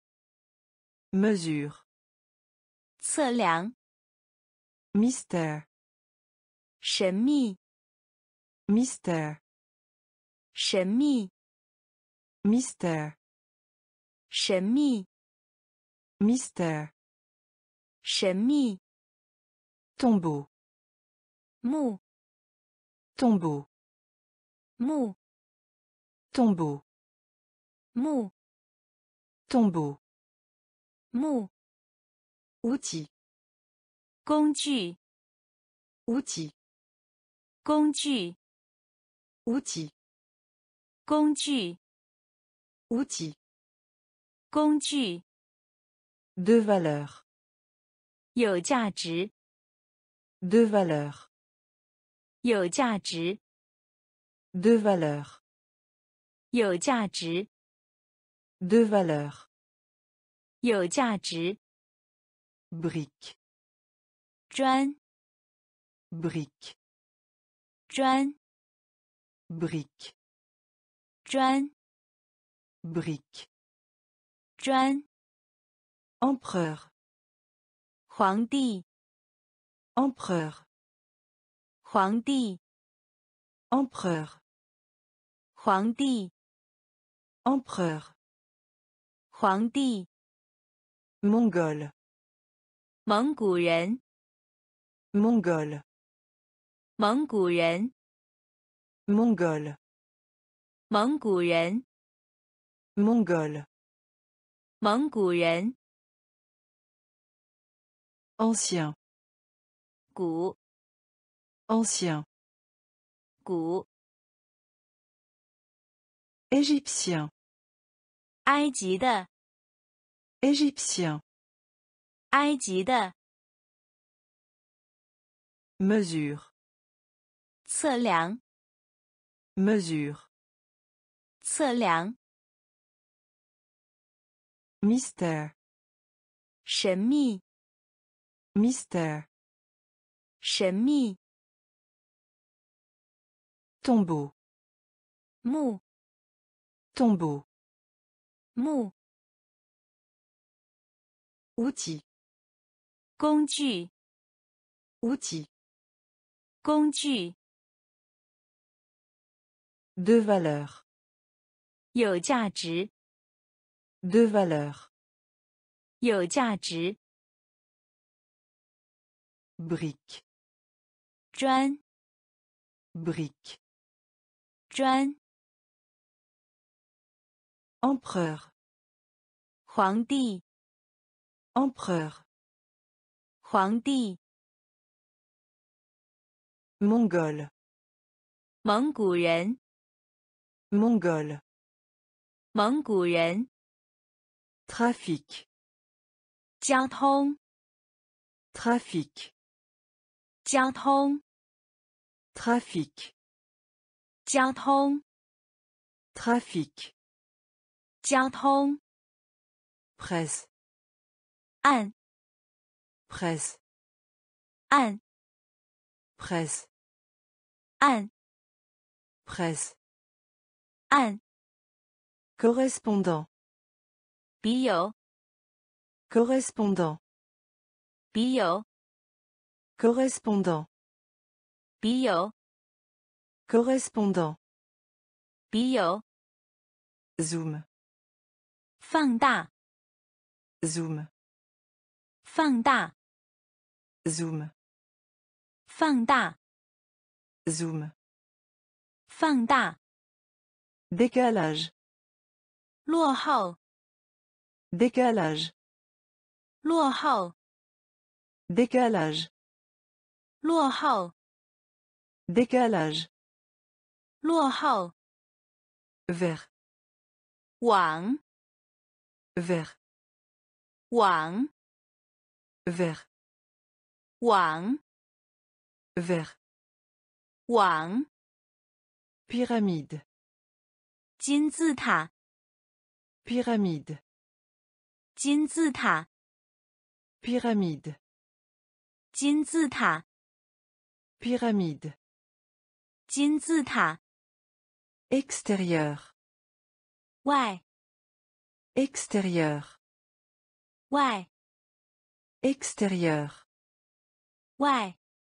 mesure, 测量 mystère, 神秘 mystère, 神秘 mystère, 神秘 mystère, 神秘 tombeau, 木 tombeau, 木 tombeau, 木 tombeau, 木 outil, 工具 outil, 工具 outil, 工具 outil, 工具 de valeur, 有价值 de valeur, 有价值 de valeur, 有价值 de valeur, 有价值 brique, 砖 brique, 砖 brique, 砖 brique, 专 empereur, 皇帝 empereur, 皇帝 empereur, 皇帝 empereur, 皇帝 mongol, 蒙古人 mongol, 蒙古人 mongol, 蒙古人 mongol, 蒙古人 ancien, 古 ancien, 古 égyptien, 埃及的 égyptien, 埃及的 mesure, 测量 mesure, 测量 mystère, 神秘 mystère, 神秘 tombeau, 墓 tombeau, 墓 outil, 工具 outil, 工具 de valeur, 有价值 de valeur, 有价值 brique, 砖 brique, 砖 empereur, 皇帝 empereur, 皇帝 mongol, 蒙古人 mongol, 蒙古人 trafic, 交通 trafic, 交通 trafic, 交通 trafic, 交通 presse, 按 presse, 按 presse, 按 presse, 按 correspondant, 笔友 correspondant, 笔友 correspondant, 笔友 correspondant, 笔友 zoom, 放大 zoom, 放大 zoom, 放大 zoom, 放大 décalage, 落后 décalage, 落后 décalage, 落后 décalage, 落后 vers, 网 vers, 网 vers, 网 vers, 网 pyramide, 金字塔 pyramide, 金字塔 pyramide, 金字塔 pyramide, 金字塔 extérieur, 外 extérieur, 外 extérieur, 外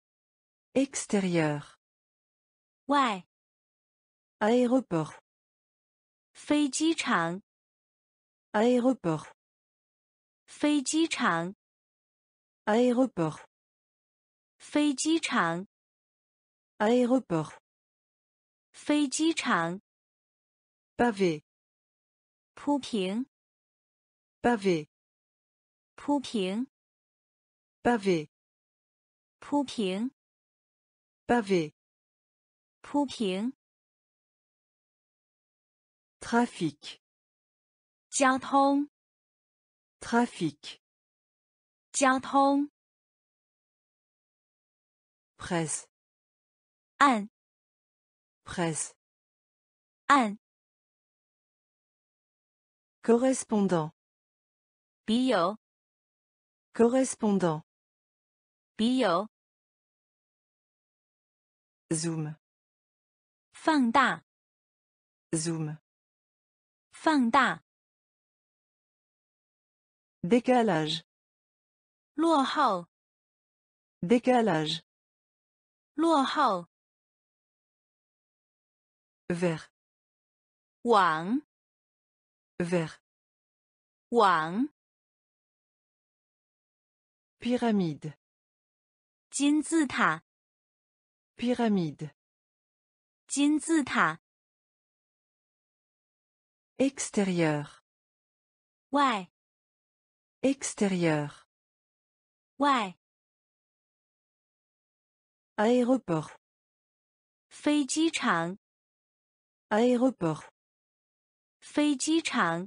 extérieur, 外 aéroport, 飞机场 aéroport, 飞机场 aéroport, 飞机场 aéroport, 飞机场 pavé, 铺平 pavé, 铺平 pavé, 铺平 pavé, 铺平 trafic, 交通 trafic, 交通 presse, 按 presse, 按 correspondant, 笔友 correspondant, 笔友 zoom, 放大 zoom, 放大 Décalage. 落后， Décalage. 落后， Vers. 网， Vers. 网， Pyramide. 金字塔， Pyramide. 金字塔， Extérieur. 外， Extérieur. 外， Aéroport. 飞机场， Aéroport. 飞机场，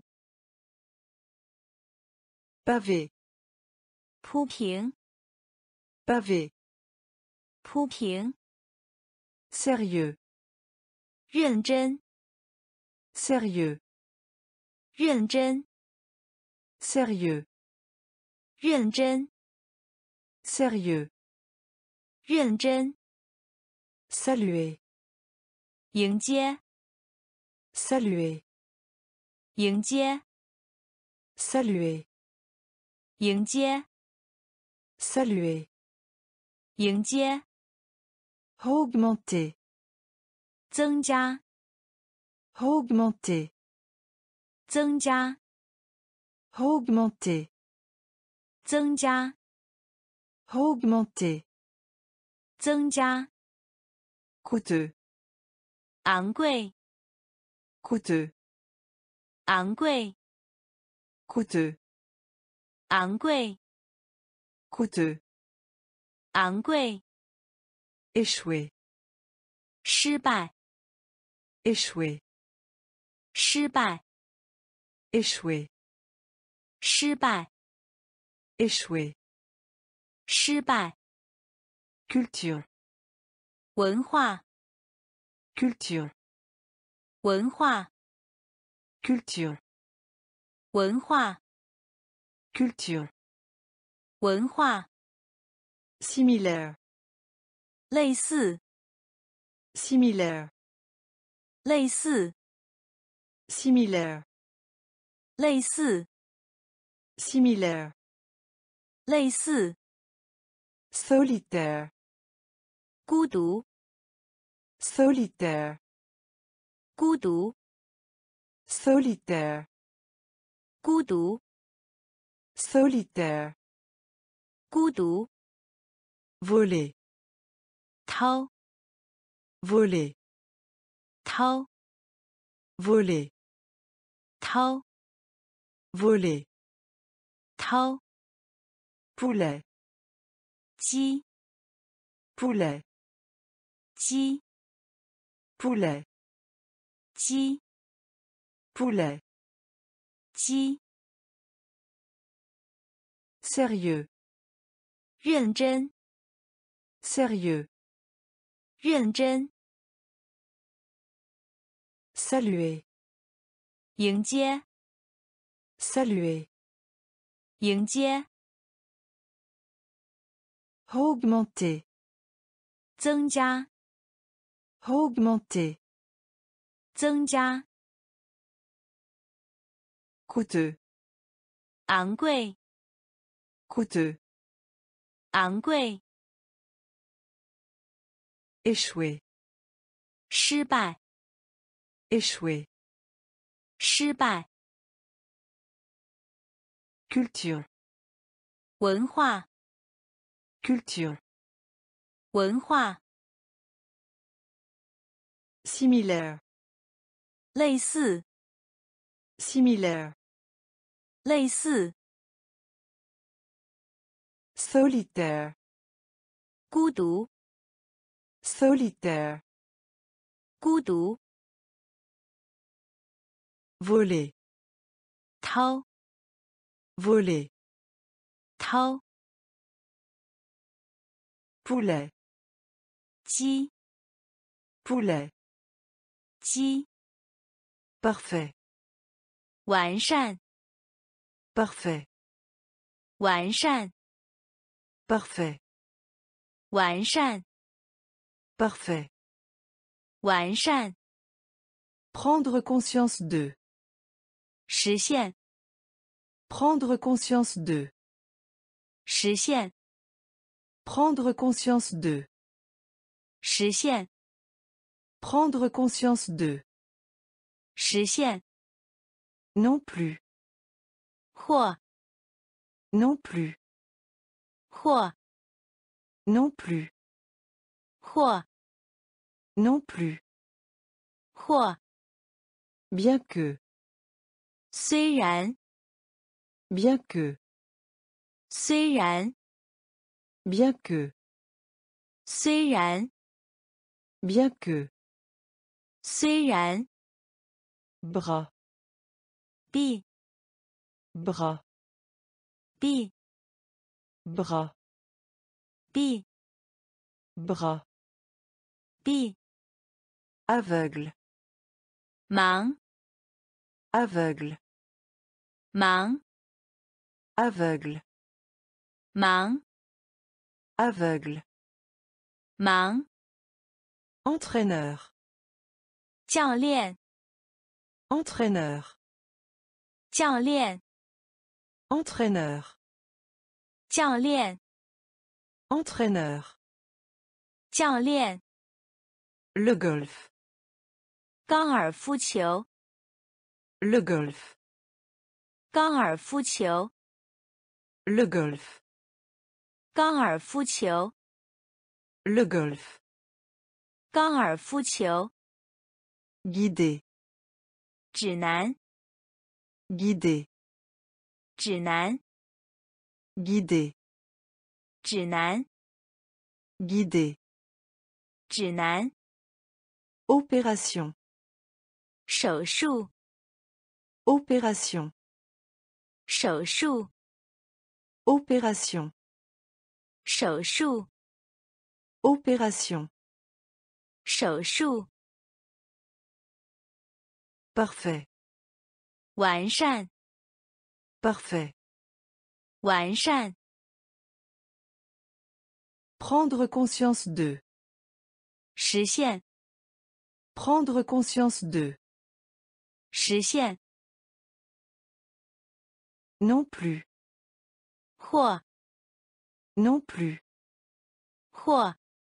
Pavé. 铺平， Pavé. 铺平， Sérieux. 认真， Sérieux. 认真， Sérieux. 认真， Sérieux. 认真， Saluer. 迎接， Saluer. 迎接， Saluer. 迎接， Saluer. 迎接， Augmenter. 增加， Augmenter. 增加， Augmenter. 增加， Augmenter. 增加， Coûteux. 昂贵， Coûteux. 昂贵， Coûteux. 昂贵， Coûteux. 昂贵， Échouer. 失败， Échouer. 失败， Échouer. 失败， Échouer. 失败， Culture. 文化， Culture. 文化， Culture. 文化， Culture. 文化， Similaire. 类似， Similaire. 类似， Similaire. 类似， Similaire. 类似， Solitaire. 孤独， Solitaire. 孤独， Solitaire. 孤独， Solitaire. 孤独， Voler. 掏， Voler. 掏， Voler. 掏， Voler. 掏， Poulet. 鸡， Poulet. 鸡， Poulet. 鸡， Poulet. 鸡， Sérieux. 认真， Sérieux. 认真， Saluer. 迎接， Saluer. 迎接， Augmenter. 增加， Augmenter. 增加， Coûteux. 昂贵， Coûteux. 昂贵， Échouer. 失败， Échouer. 失败， Culture. 文化， Culture. 文化， Similaire. 类似， Similaire. 类似， Solitaire. 孤独， Solitaire. 孤独， Voler. 掏， Voler. 掏， Poulet. 鸡， Poulet. 鸡， Parfait. 完善， Parfait. 完善， Parfait. 完善， Parfait. 完善， Prendre conscience de. 实现， Prendre conscience de. 实现， Prendre conscience de. 实现， Prendre conscience de. 实现， Non plus. 或， Non plus. 或， Non plus. 或， Non plus. 或， Bien que. 虽然， Bien que. 虽然， Bien que. 虽然， Bien que. 虽然， Bras. 臂， Bras. 臂， Bras. 臂， Bras. 臂， Aveugle. 盲， Aveugle. 盲， Aveugle. 盲， Aveugle. 盲， Entraîneur. 教练， Entraîneur. 教练， Entraîneur. 教练， Entraîneur. 教练， Le golf. 高尔夫球， Le golf. 高尔夫球， Le golf. 高尔夫球， Le golf. 高尔夫球， Guider. 指南， Guider. 指南， Guider. 指南， Guider. 指南， Opération. 手术， Opération. 手术， Opération. 手术， Opération. 手术， Parfait. 完善， Parfait. 完善， Prendre conscience de. 实现， Prendre conscience de. 实现， Non plus. 或， Non plus. 或，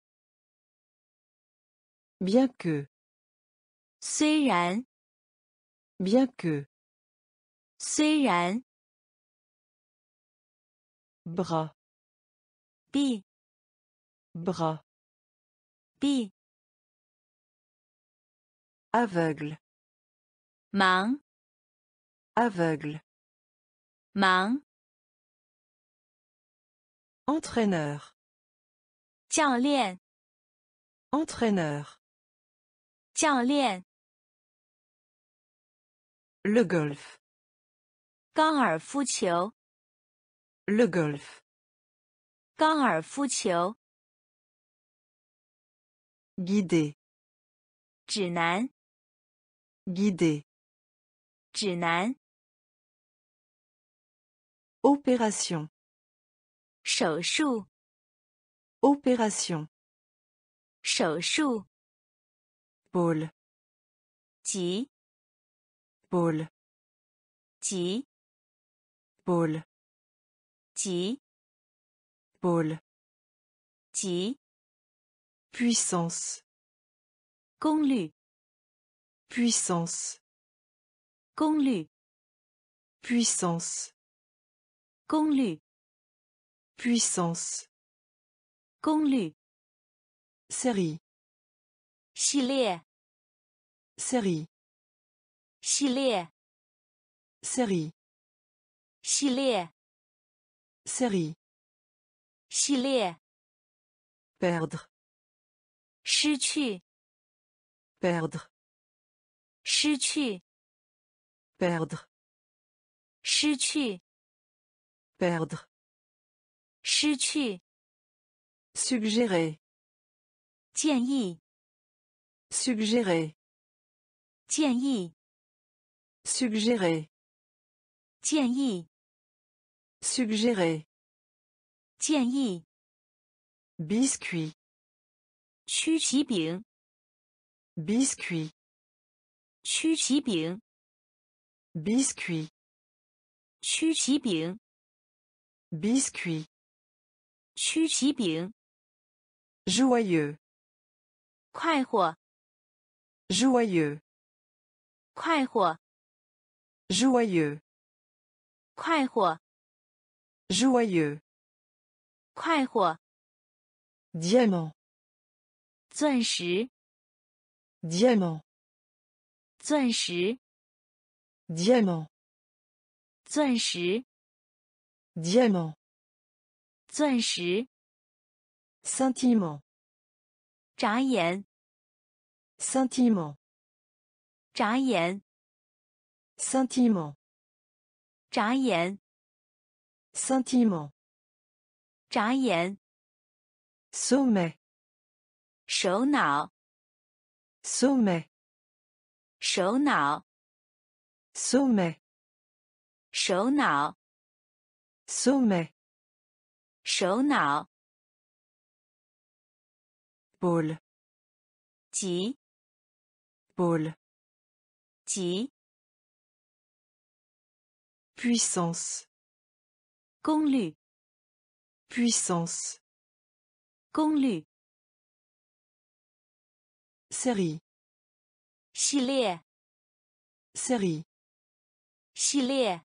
Bien que. 虽然， Bien que. 虽然， Bras. 臂， Bras. 臂， Aveugle. 盲， Aveugle. 盲， Entraîneur. 教练， Entraîneur. 教练， Le golf. 高尔夫球， Le golf. 高尔夫球， Guider. 指南， Guider. 指南， Opération. 手术， Opération. 手术， Pôle. 急， Pôle. 急， Pôle. 急， Pôle. 急， Puissance. 功率， Puissance. 功率， Puissance. 功率， Puissance. 功率， Série. 系列， Série. 系列， Série. 系列， Série. 系列， Perdre. 失去， Perdre. 失去， Perdre. 失去， Perdre. 失去， Suggérer. 建议， Suggérer. 建议， Suggérer. 建议， Suggérer. 建议， Biscuit. 曲奇饼， Biscuit. 曲奇饼， Biscuit. 曲奇饼， biscuit, 曲奇饼， joyeux, 快活， joyeux, 快活， joyeux, 快活， joyeux, 快活， diamant, 钻石， diamant, 钻石， diamant, 钻石， diamant, 钻石， sentiment, 眨眼， sentiment, 眨眼， sentiment, 眨眼， sentiment, 眨眼， sommet, 首脑， sommet, 首脑， sommet, 首脑， sommet, 首脑， pôle, 极， pôle, 极， puissance, 功率， puissance, 功率， série, 系列， série, 系列，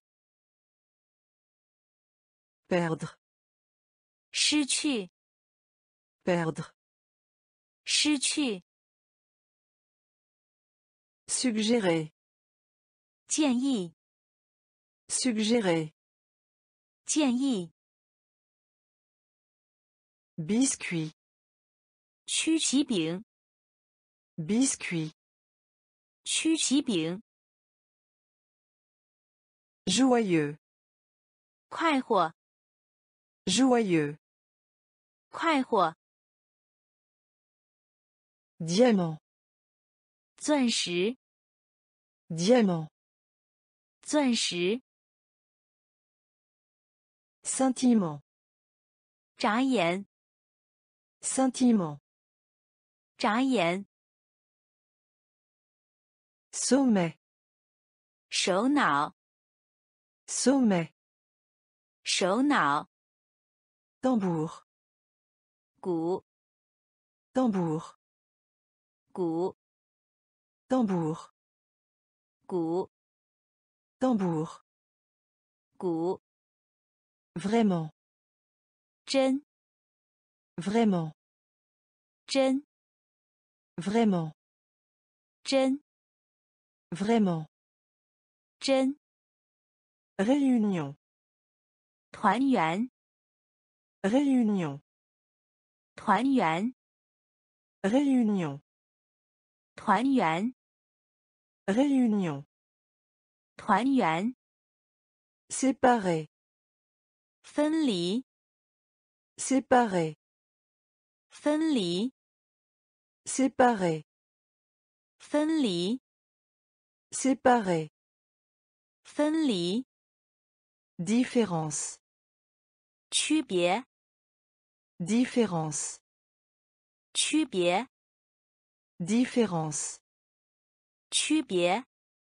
perdre, 失去， perdre, 失去， suggérer, 建议， suggérer, 建议， biscuit, 曲奇饼， biscuit, 曲奇饼， joyeux, 快活， joyeux, 快活， diamant, 钻石， diamant, 钻石， sentiment, 眨眼， sentiment, 眨眼， sommet, 首脑， sommet, 首脑， tambour, 鼓， tambour, 鼓， tambour, 鼓， tambour, 鼓， vraiment, 真， vraiment, 真， vraiment, 真， vraiment, 真， réunion, 团圆， réunion, 团圆， réunion, 团圆， réunion, 团圆， séparer, 分离， séparer, 分离， séparer, 分离， séparer, 分离， différence, 区别， différence, 区别， différence, 区别，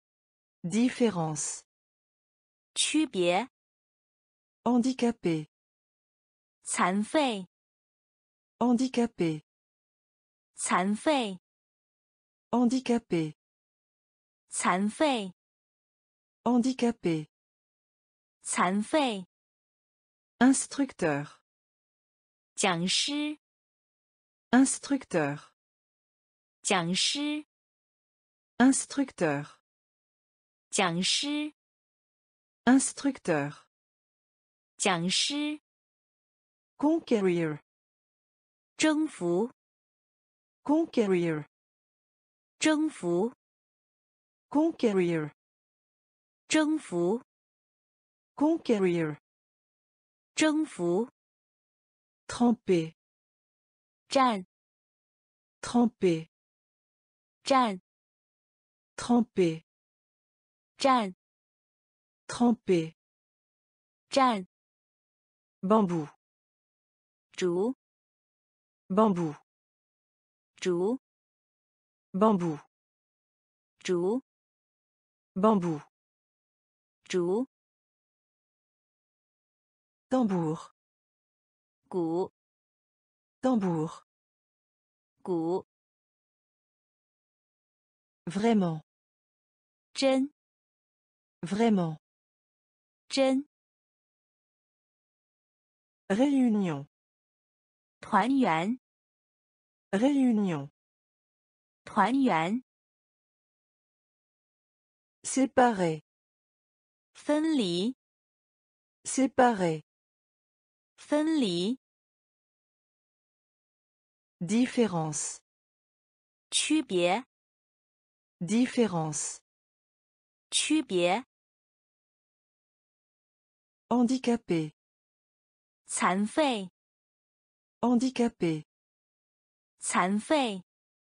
différence, 区别， handicapé, 残废， handicapé, 残废， handicapé, 残废， handicapé, 残废， instructeur, 讲师， instructeur, 讲师， instructeur, 讲师， instructeur, 讲师， conquérir, 征服， conquérir, 征服， conquérir, 征服， conquérir, 征服， tremper, 站， tremper, 站， tremper, 站， tremper, 站， bambou, 竹， bambou, 竹， bambou, 竹， bambou, 竹， tambour, 鼓， tambour, 鼓， vraiment, 针， vraiment, 针， réunion, 团圆， réunion, 团圆， séparer, 分离， séparer, 分离， différence, 区别， différence, 区别， handicapé, 残废， handicapé, 残废，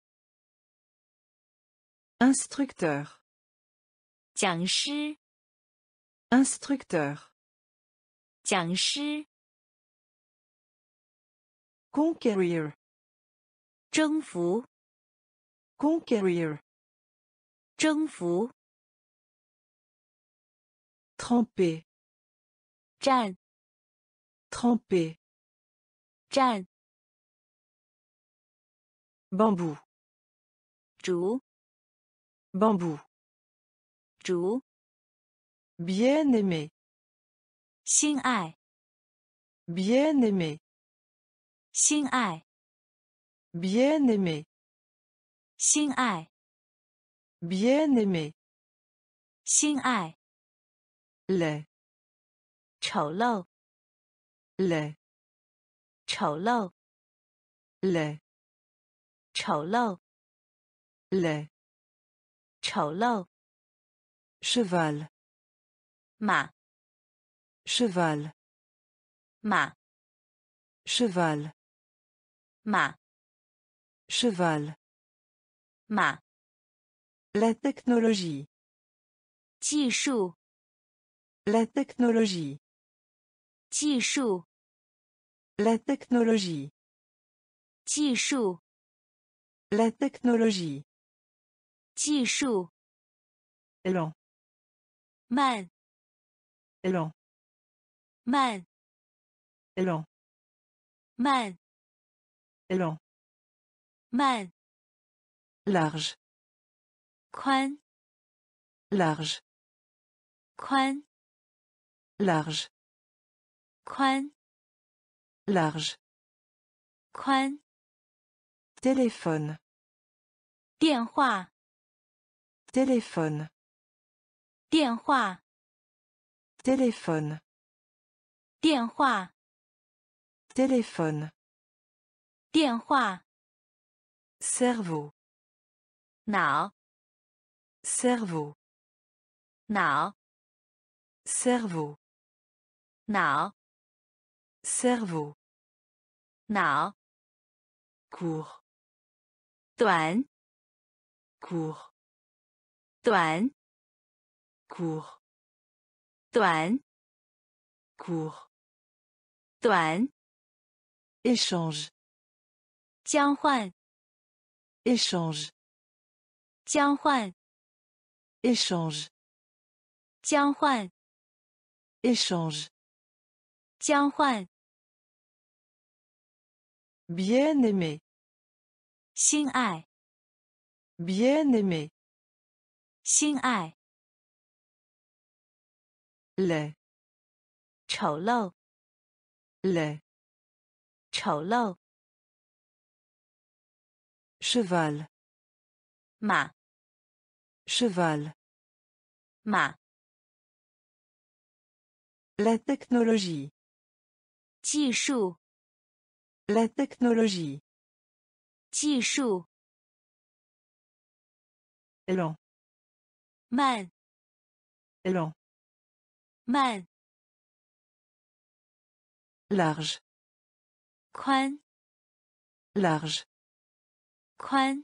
instructeur, 讲师， instructeur, 讲师， conquérir, 征服， conquérir, 征服， tremper, 站， tremper, 站， bambou, 竹， bambou, 竹， bien-aimé, 心爱， bien-aimé, 心爱， bien-aimé, 心爱， bien-aimé, 心爱， laid, 丑陋， laid, 丑陋， laid, 丑陋， laid, 丑陋， cheval, 马， cheval, 马， cheval, 马， cheval, 马， la technologie, 技术， la technologie, 技术， la technologie, 技术， la technologie, 技术， lent, 慢， lent, 慢， lent, 慢， lent, 慢， large, 宽， large, 宽， large, 宽， large, 宽， téléphone, 电话， téléphone, 电话， téléphone, 电话， téléphone, 电话， cerveau, 脑， cerveau, 脑， cerveau, 脑， cerveau, 脑， court, 短， court, 短， court, 短， court, 短， échange, 交换， échange, 交换， échange, 交换， échange, 交换， bien-aimé, 心爱， bien-aimé, 心爱， laid, 丑陋， laid, 丑陋， cheval, 马， cheval, 马， la technologie, 技术， la technologie, 技术， lent, 慢， lent, 慢， large, 宽， large, 宽，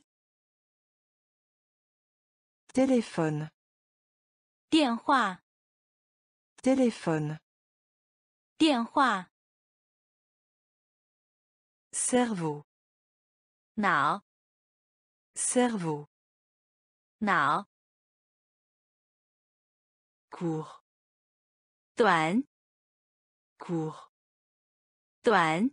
téléphone, 电话， téléphone, 电话， cerveau, 脑， cerveau, 脑， court, 短， court, 短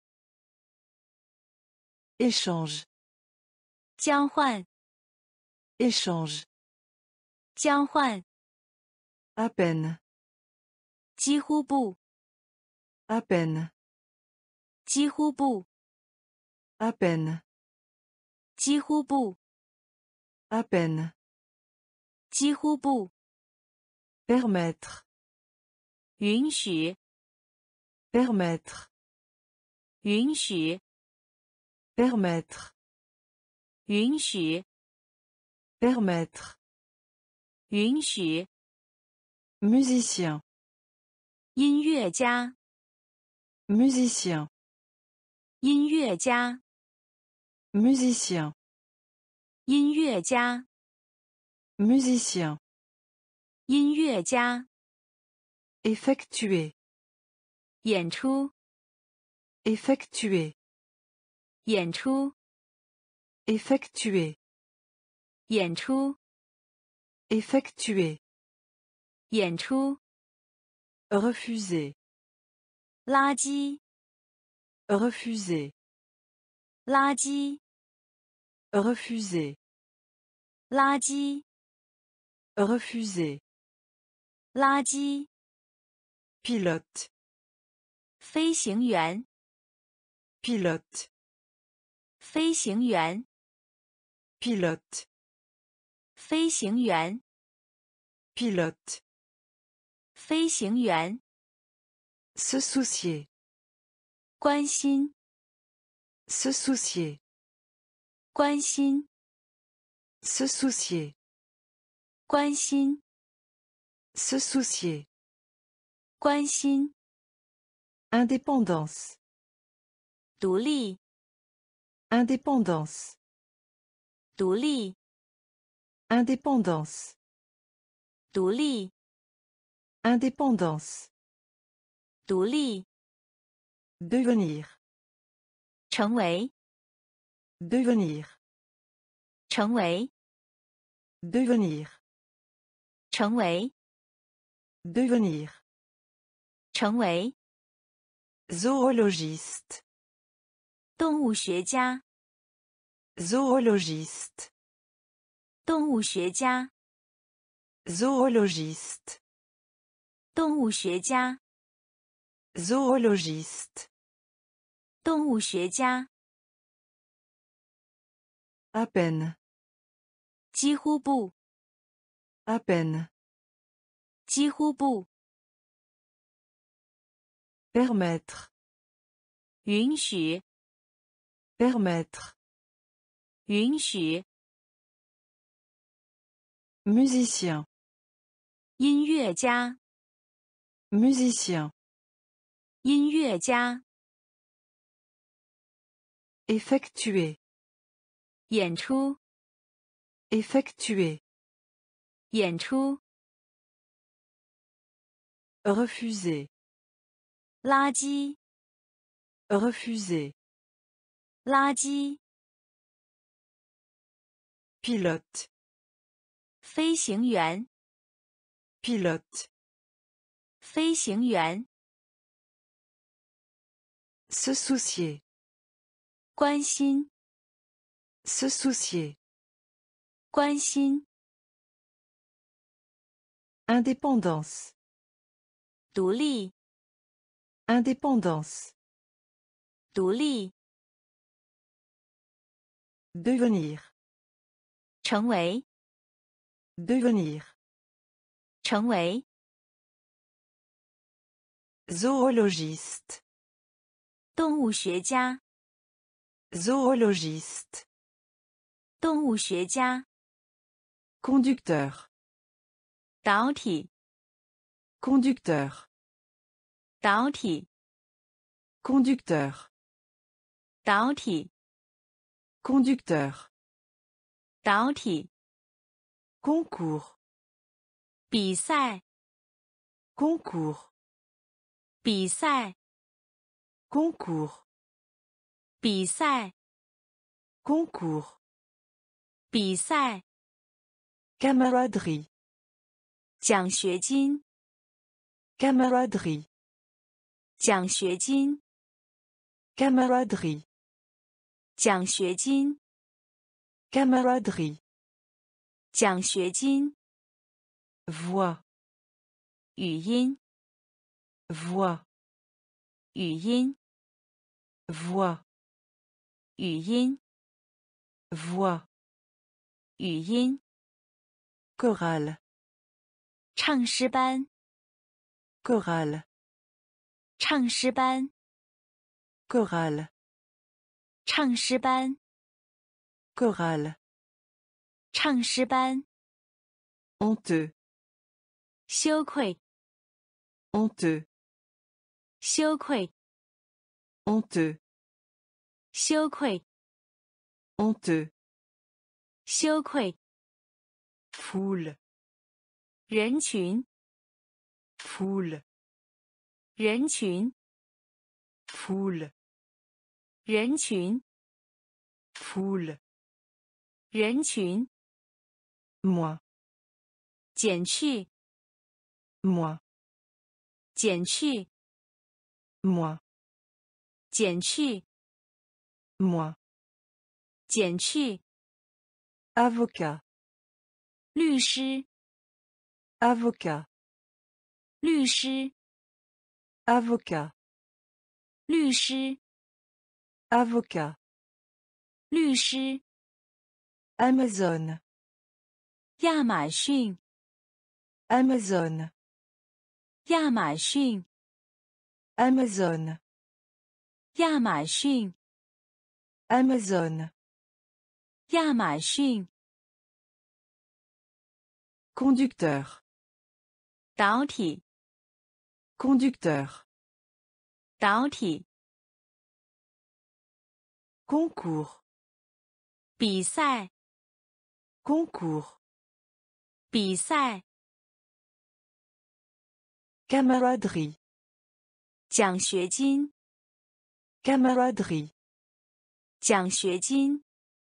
échange, 交换 échange, 交换 à peine, 几乎不 à peine, 几乎不 à peine, 几乎不 à peine, 几乎不 permettre, 允许 permettre, 允许 permettre, 允许 permettre, 允许 musicien, 音乐家 musicien, 音乐家 musicien, 音乐家 musicien, 音乐家 effectuer, 演出 effectuer, 演出 effectuer, 演出 effectuer, 演出 refuser, 垃圾 refuser, 垃圾 refuser, 垃圾 refuser, 垃圾 pilote, 飞行员 pilote, 飞行员 pilote, 飞行员 pilote, 飞行员 se soucier, 关心 se soucier, 关心 se soucier, 关心 se soucier, 关心 indépendance, 独立 indépendance, 独立 indépendance, 独立 indépendance, 独立 devenir, 成为 devenir, 成为 devenir, 成为 devenir, 成为 zoologiste, 动物学家 zoologiste, 动物学家 zoologiste, 动物学家 zoologiste, 动物学家 à peine, 几乎不 à peine, 几乎不 permettre, 允许 permettre, 允许 musicien, 音乐家 musicien, 音乐家 effectuer, 演出 effectuer, 演出 refuser, 垃圾 refuser, 垃圾 pilote, 飞行员 pilote, 飞行员 se soucier, 关心 se soucier, 关心 indépendance, 独立 indépendance, 独立 devenir, 成为 devenir, 成为 zoologiste, 动物学家 zoologiste, 动物学家 conducteur, 导体 conducteur, 导体 conducteur, 导体 conducteur, 导体 concours, 比赛 concours, 比赛 concours, 比赛 concours, 比赛 camaraderie, 奖学金 camaraderie, 奖学金 camaraderie, 奖学金， camaraderie, 奖学金， voix, 语音， voix, 语音， voix, 语音， voix, 语音， chorale, 唱诗班， chorale, 唱诗班， chorale, 唱诗班， chorale, 唱诗班， honteux, 羞愧， honteux, 羞愧， honteux, 羞愧， honteux, 羞愧， foule, 人群， foule, 人群， foule, 人群， foule, 人群， moins, 减去， moins, 减去， moins, 减去， moins, 减去， avocat, 律师， avocat, 律师， avocat, 律师， avocat, 律师， Amazon, 亚马逊， Amazon, 亚马逊， Amazon, 亚马逊， Amazon, 亚马逊， conducteur, 导体， conducteur, 导体， concours, 比赛， concours, 比赛， camaraderie, 奖学金， camaraderie, 奖学金，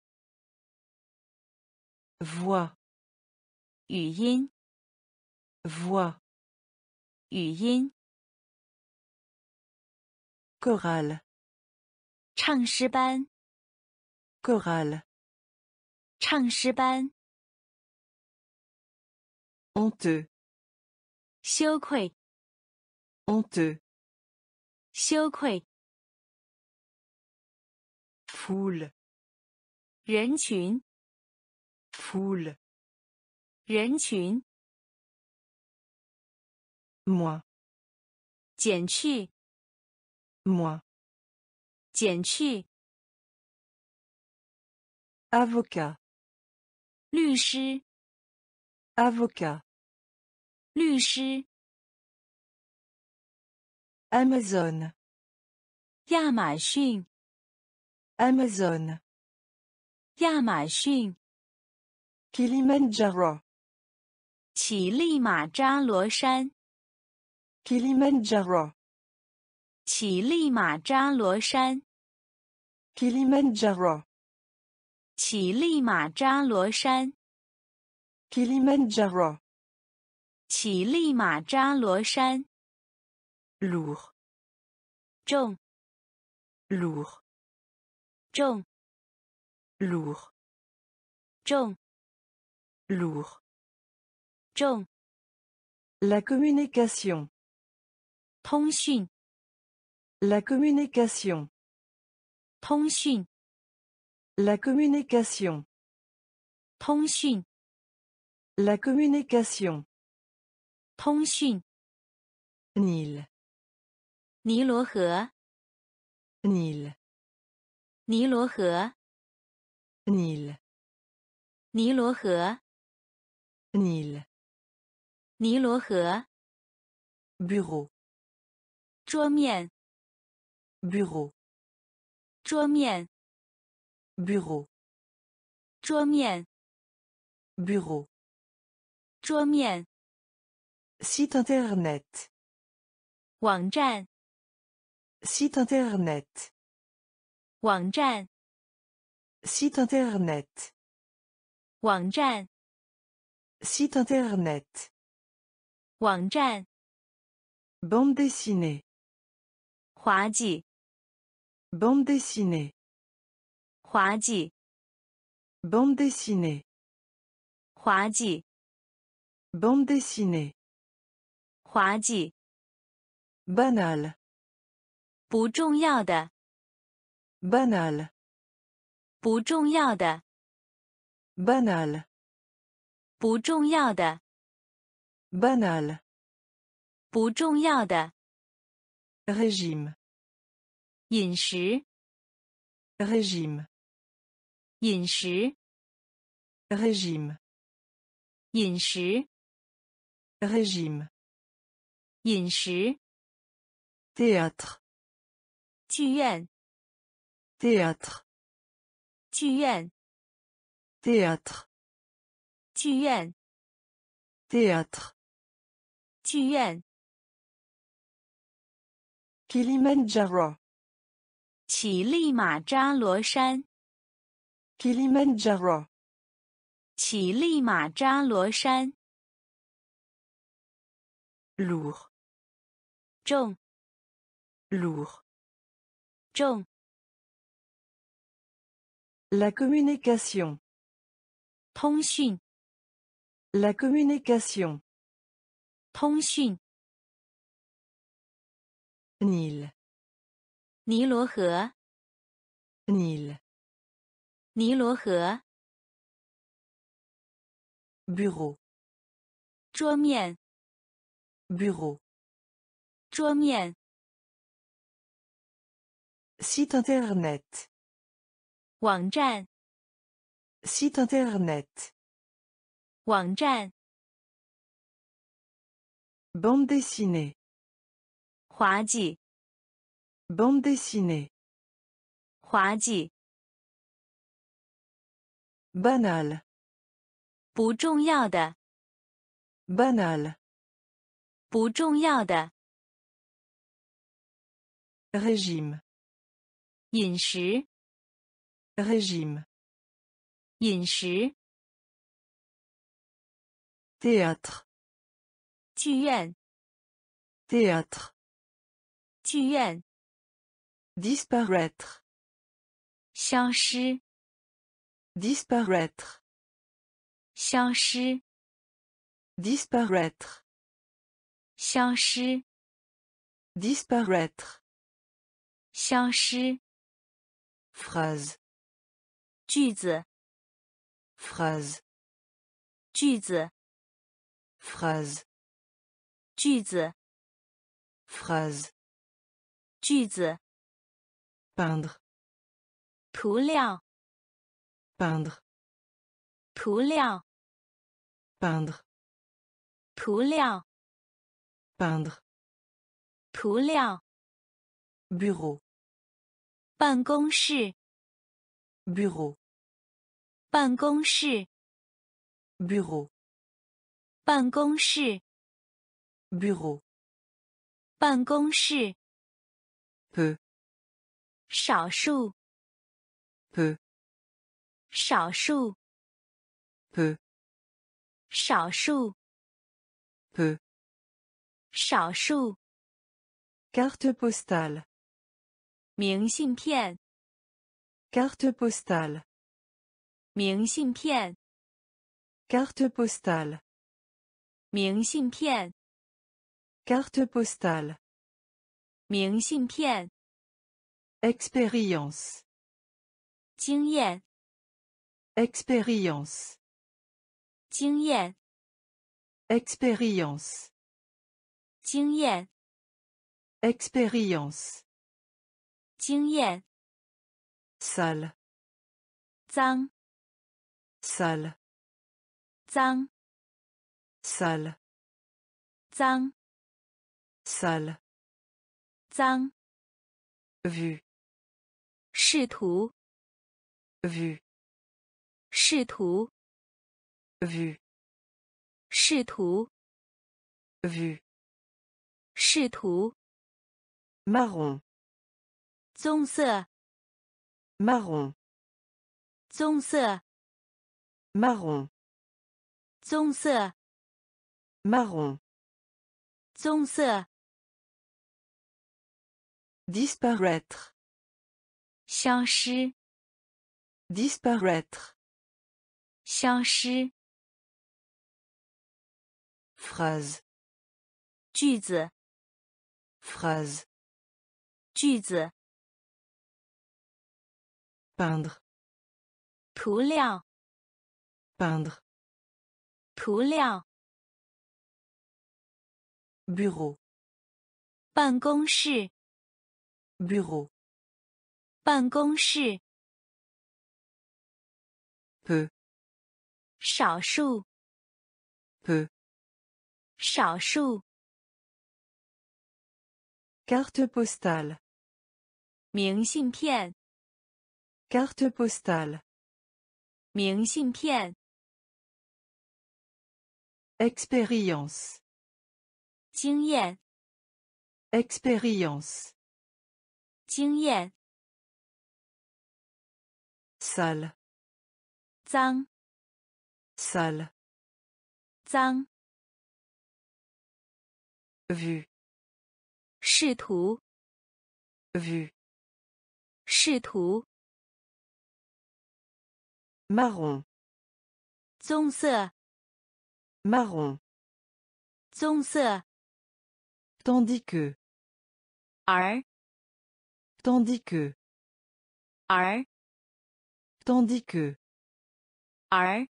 voix, 语音， voix, 语音， chorale, 唱诗班， chorale, 唱诗班， honteux, 羞愧， honteux, 羞愧， foule, 人群， foule, 人群， moins, 减去， moins, 减去， avocat, 律师， avocat, 律师， Amazon, 亚马逊， Amazon, 亚马逊， Kilimanjaro, 乞力马扎罗山， Kilimanjaro, 乞力马扎罗山， Kilimanjaro, 乞力马扎罗山， Kilimanjaro, 乞力马扎罗山， lourd, 重， lourd, 重， lourd, 重， lourd, 重， la communication, 通讯， la communication, 通讯， la communication, 通讯， la communication, 通讯， Nil, 尼罗河， Nil, 尼罗河， Nil, 尼罗河， Nil, 尼罗河， bureau, 桌面， bureau, 桌面， bureau, 桌面， bureau, 桌面， site internet, 网站， site internet, 网站， site internet, 网站， site internet, 网站， bande dessinée, 滑稽， Bande dessinée. 滑稽 Bande dessinée. 滑稽 Bande dessinée. 滑稽 Banal. 不重要的 Banal. 不重要的 Banal. 不重要的 Banal. 不重要的 Régime. 饮食 Régime. 饮食 Régime. 饮食 Régime. 饮食 Théâtre. 剧院 Théâtre. 剧院 Théâtre. 剧院 Théâtre. 剧院 Kilimandjaro. 乞力马扎罗山 Kilimandjaro. 乞力马扎罗山 Lourd. 重 Lourd. 重 La communication. 通讯 La communication. 通讯 Nil. 尼罗河 Nil. 尼罗河 Bureau. 桌面 Bureau. 桌面 Site internet. 网站 Site internet. 网站 Bande dessinée. 滑稽 Bande dessinée. 滑稽 Banal. 不重要的 Banal. 不重要的 Régime. 饮食 Régime. 饮食 Théâtre. 剧院 Théâtre. 剧院 Disparaître. 消失 Disparaître. 消失 Disparaître. 消失 Disparaître. 消失 Phrase. 句子 Phrase. 句子 Phrase. 句子 Phrase. 句子 Peindre. 涂料 Peindre. 涂料 Peindre. 涂料 Peindre. 涂料 Bureau. 办公室 Bureau. 办公室 Bureau. 办公室 Bureau. 办公室 Peu. 少数 Peu. 少数 Peu. 少数 Peu. 少数 Carte postale. 明信片 Carte postale. 明信片 Carte postale. 明信片 Carte postale. 明信片 Expérience. 经验 Expérience. 经验 Expérience. 经验 Expérience. 经验 Sale. 脏 Sale. 脏 Sale. 脏 Sale. 脏 Vue. 试图 Vue. 试图 Vue. 试图 Vue. 试图 Marron. 棕色 Marron. 棕色 Marron. 棕色 Marron. 棕色 Disparaître. 消失， disparaître, 消失， phrase, 句子， phrase, 句子， peindre, 涂料， peindre, 涂料， bureau, 办公室， bureau, 办公室， peu, 少数， peu, 少数， carte postale, 明信片， carte postale, 明信片， expérience, 经验， expérience, 经验， sale, 脏， sale, 脏， vue, 视图， vue, 视图， marron, 棕色， marron, 棕色， tandis que, 而， tandis que, 而， tandis que, 而，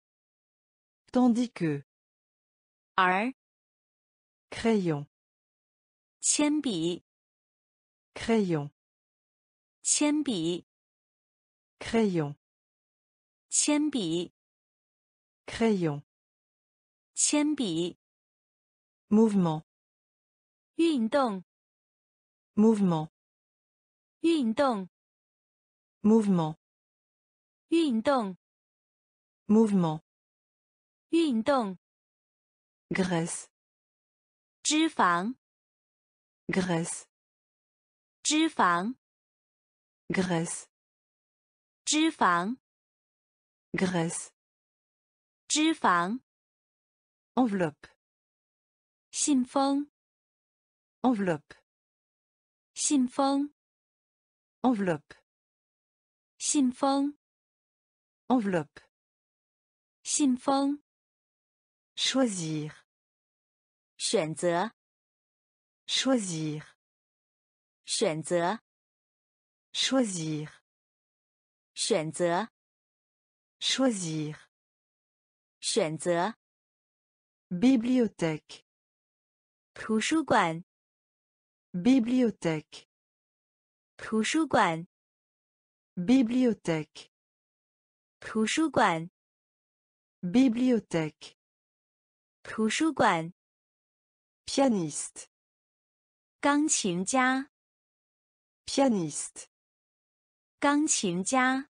tandis que, 而， crayon, 铅笔， crayon, 铅笔， crayon, 铅笔， crayon, 铅笔， mouvement, 运动， mouvement, 运动， mouvement, 运动， mouvement, 运动， graisse, 脂肪， graisse, 脂肪， graisse, 脂肪， graisse, 脂肪， enveloppe, 信封， enveloppe, 信封， enveloppe, 信封， enveloppe, 信封， choisir, 选择， choisir, 选择， choisir, 选择， choisir, 选择， bibliothèque, 图书馆， bibliothèque, 图书馆， bibliothèque, 图书馆， bibliothèque, 图书馆， pianiste, 钢琴家， pianiste, 钢琴家，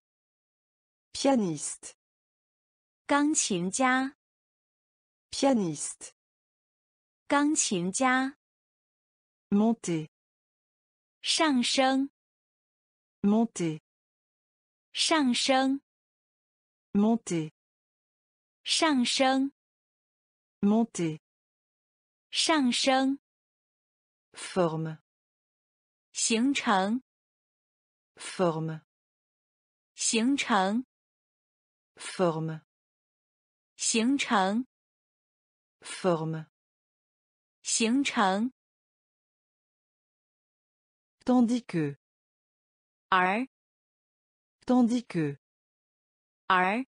pianiste, 钢琴家， pianiste, 钢琴家， monter, 上升， monter, 上升， monter, 上升， monter, 上升， forme, 形成， forme, 形成， forme, 形成， forme, 形成， tandis que, 而， tandis que, 而，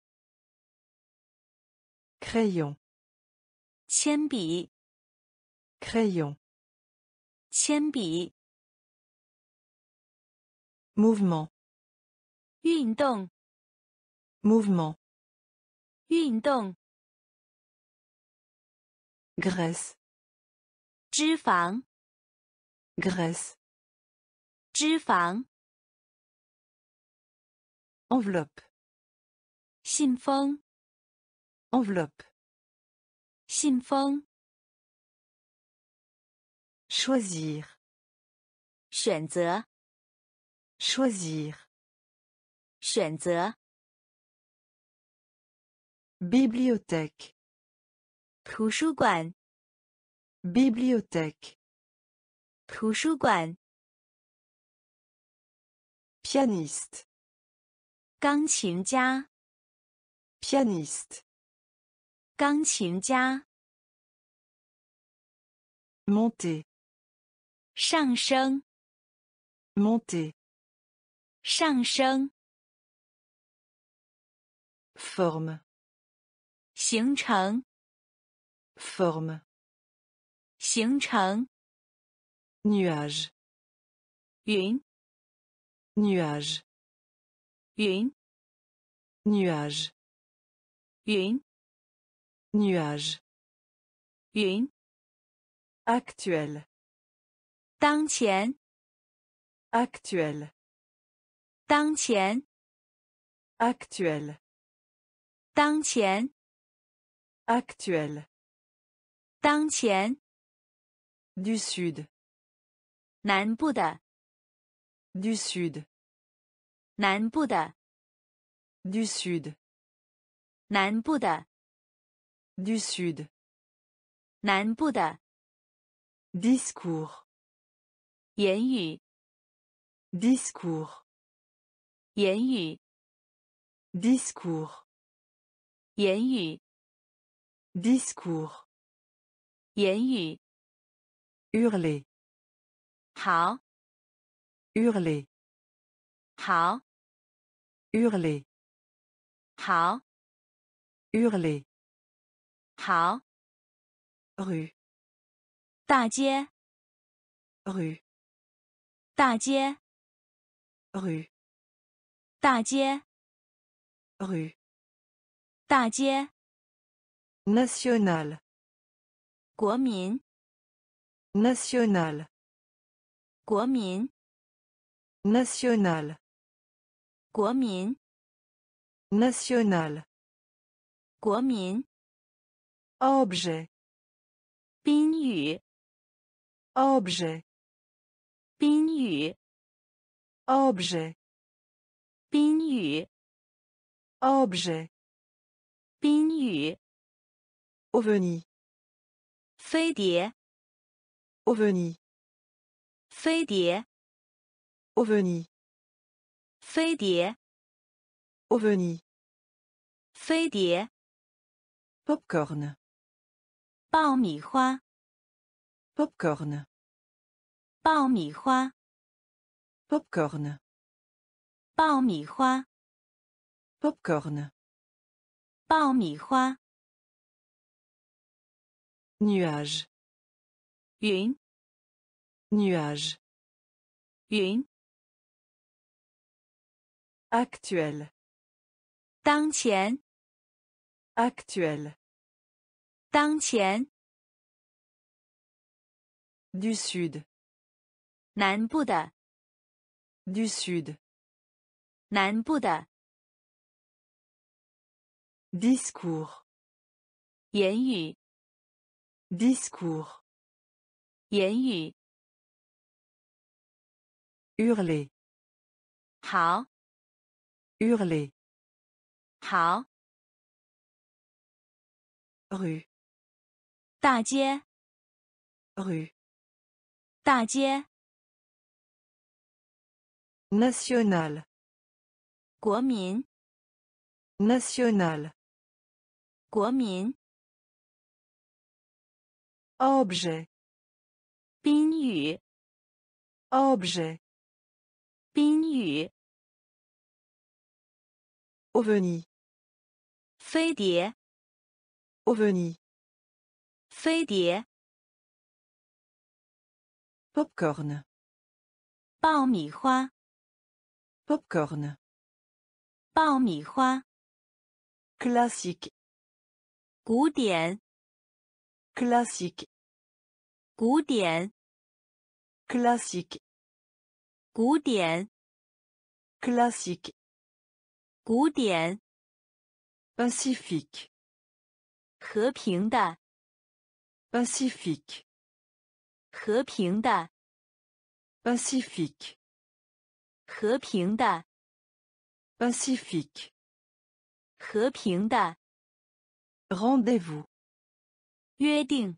crayon, 铅笔， crayon, 铅笔， mouvement, 运动， mouvement, 运动， graisse, 脂肪， graisse, 脂肪， enveloppe, 信封， enveloppe, 信封， choisir, 选择， choisir, 选择， bibliothèque, 图书馆， bibliothèque, 图书馆， Pianiste. 钢琴家， Pianiste. 钢琴家， Monter. 上升， Monter. 上升， Forme. 形成， Forme. 形成， Nuage. 云， Nuage. 云， Nuage. 云， Nuage. 云， Actuel. 当前， Actuel. 当前， Actuel. 当前， Actuel. 当前， Du Sud. 南部的， Du Sud. 南部的， Du Sud. 南部的， Du Sud. 南部的， Discours. 言语， Discours. 言语， Discours. 言语， Discours. 言语， Hurler. 好， Hurler. 好， Hurler. 好， Hurler. 好， Rue. 大街， Rue. 大街， Rue. 大街， Rue. 大街， National. 国民， National. 国民， National. 国民， National. 国民， Objet. 宾语， Objet. 宾语， Objet. 宾语， Objet. 宾语， OVNI. 飞碟， OVNI. 飞碟， OVNI. 飞碟， OVNI. 飞碟， Popcorn. 爆米花， Popcorn. 爆米花， Popcorn. 爆米花， Popcorn. 爆米花， Nuage. 云， Nuage. 云， Actuel. 当前， Actuel. 当前， Du Sud. 南部的， Du Sud. 南部的， Discours. 言语， Discours. 言语， Hurler. 好， Hurler. 好， Rue. 大街， Rue. 大街， National. 国民， National. 国民， Objet. 宾语， Objet. 宾语， OVNI. 飞碟， OVNI. 飞碟， Popcorn. 爆米花， Popcorn. 爆米花， Classique. 古典， Classique. 古典， Classique. 古典， Classique. 古典， Pacifique. 和平的， Pacifique. 和平的， Pacifique. 和平的， Pacifique. 和平的， Rendez-vous. 约定，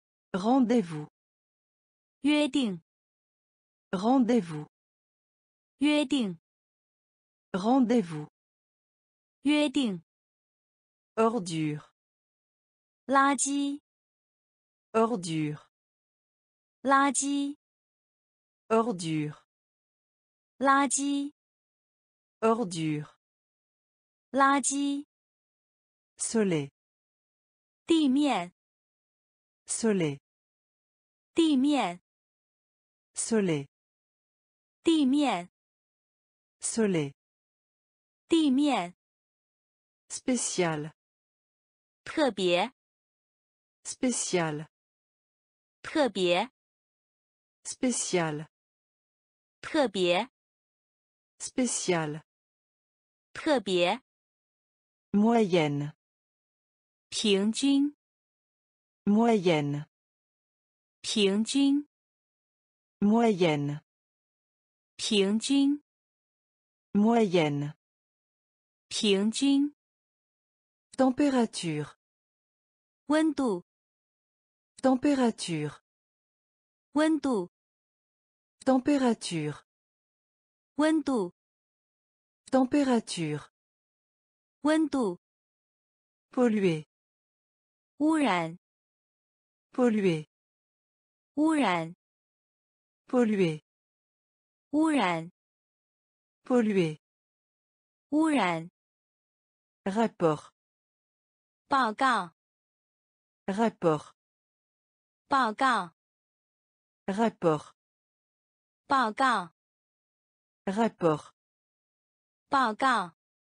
Rendez-vous. 约定， Rendez-vous. 约定， rendez-vous, 约定， ordure, 垃圾， ordure, 垃圾， ordure, 垃圾， ordure, 垃圾， soleil, 地面， soleil, 地面， soleil, 地面， soleil, 地面， spécial, 特别， spécial, 特别， spécial, 特别， spécial, 特别， moyenne, 平均， moyenne, 平均， moyenne, 平均， moyenne, 平均， température, 温度， température, 温度， température, 温度， température, 温度， polluer, 污染， polluer, 污染， polluer, 污染， polluer, 污染， rapport, 报告， rapport, 报告， rapport, 报告， rapport, 报告，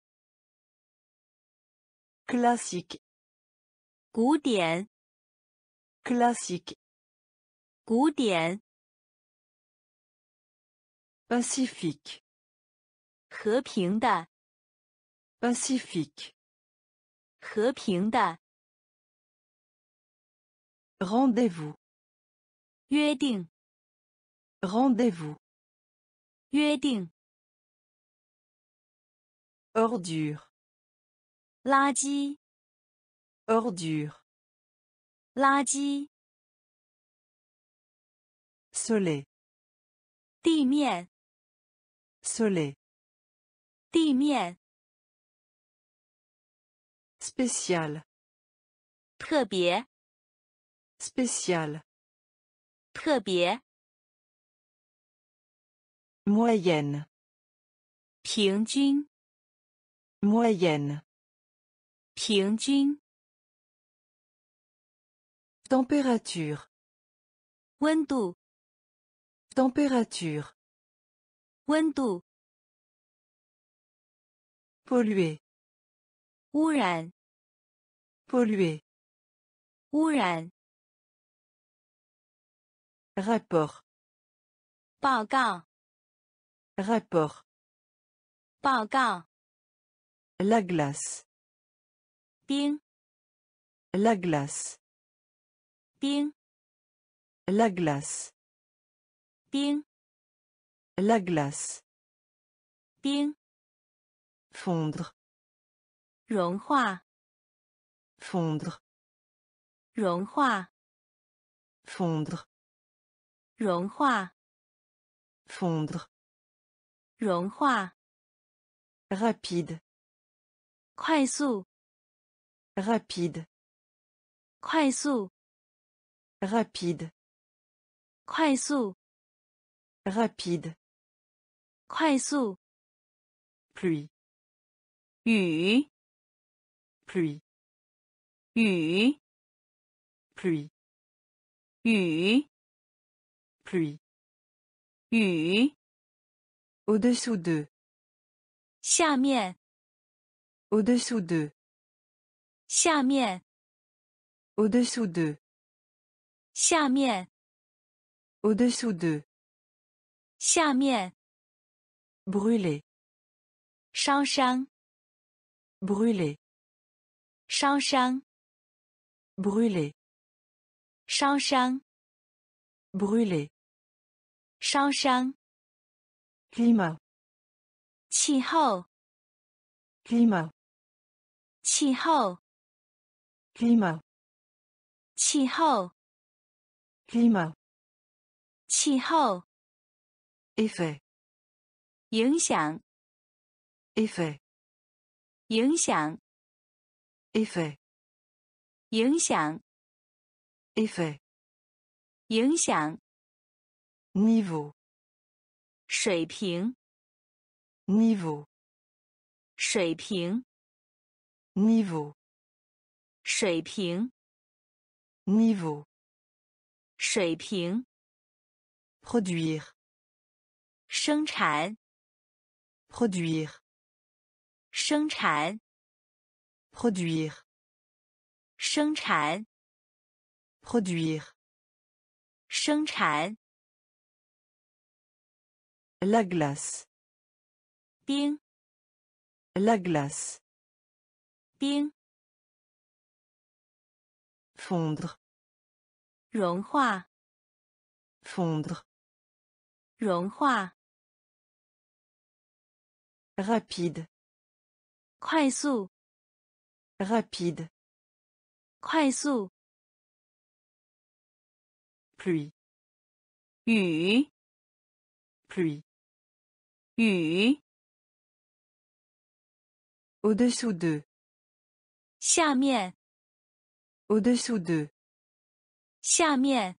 classique, 古典， classique, 古典， pacifique, 和平的， pacifique, 和平的， rendez-vous, 约定， rendez-vous, 约定， ordure, 垃圾， ordure, 垃圾， soleil, 地面， soleil, 地面， spécial, 特别， spécial, 特别， moyenne, 平均， moyenne, 平均， température, 温度， température, 温度， polluer, 污染， polluer, 污染， rapport, 报告， rapport, 报告， la glace, 冰， la glace, 冰， la glace, 冰， la glace, 冰， fondre, 融化， fondre, 融化， fondre, 融化， fondre, 融化， rapide, 快速， rapide, 快速， rapide, 快速， rapide, 快速， pluie, 雨， pluie, 雨， pluie, 雨， pluie, 雨， au-dessous d'eux, 下面， au-dessous d'eux, 下面， au-dessous d'eux, 下面， au-dessous d'eux, 下面， brûler, 烧伤， brûler, 烧伤， brûler, 烧伤， brûler, 烧伤， climat, 气候， climat, 气候， climat, 气候， climat, 气候， effet, 影响， effet, 影响， effet, 影响， effet, 影响， niveau, 水平， niveau, 水平， niveau, 水平， niveau, 水平， produire, 生产， produire, 生产， produire, 生产， produire, 生产， la glace, 冰， la glace, 冰， fondre, 融化， fondre, 融化， rapide, 快速， rapide, 快速， pluie, 雨， pluie, 雨， au-dessous de, 下面， au-dessous de, 下面，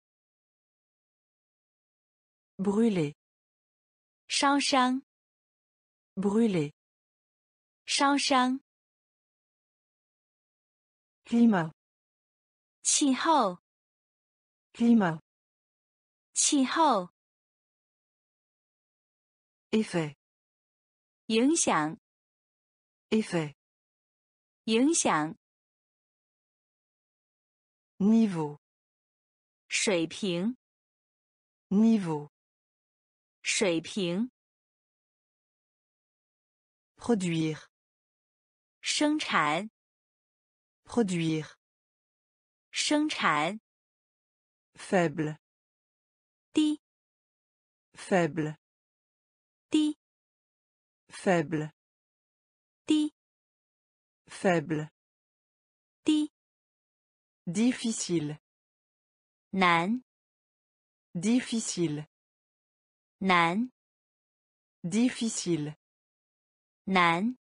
brûler, 烧伤， brûler, 烧伤， climat, 气候， climat, 气候， effet, 影响， effet, 影响， niveau, 水平， niveau, 水平， produire, 生产， produire, 生产， faible, 低， faible, 低， faible, 低， faible, 低， difficile, 难， difficile, 难， difficile, 难，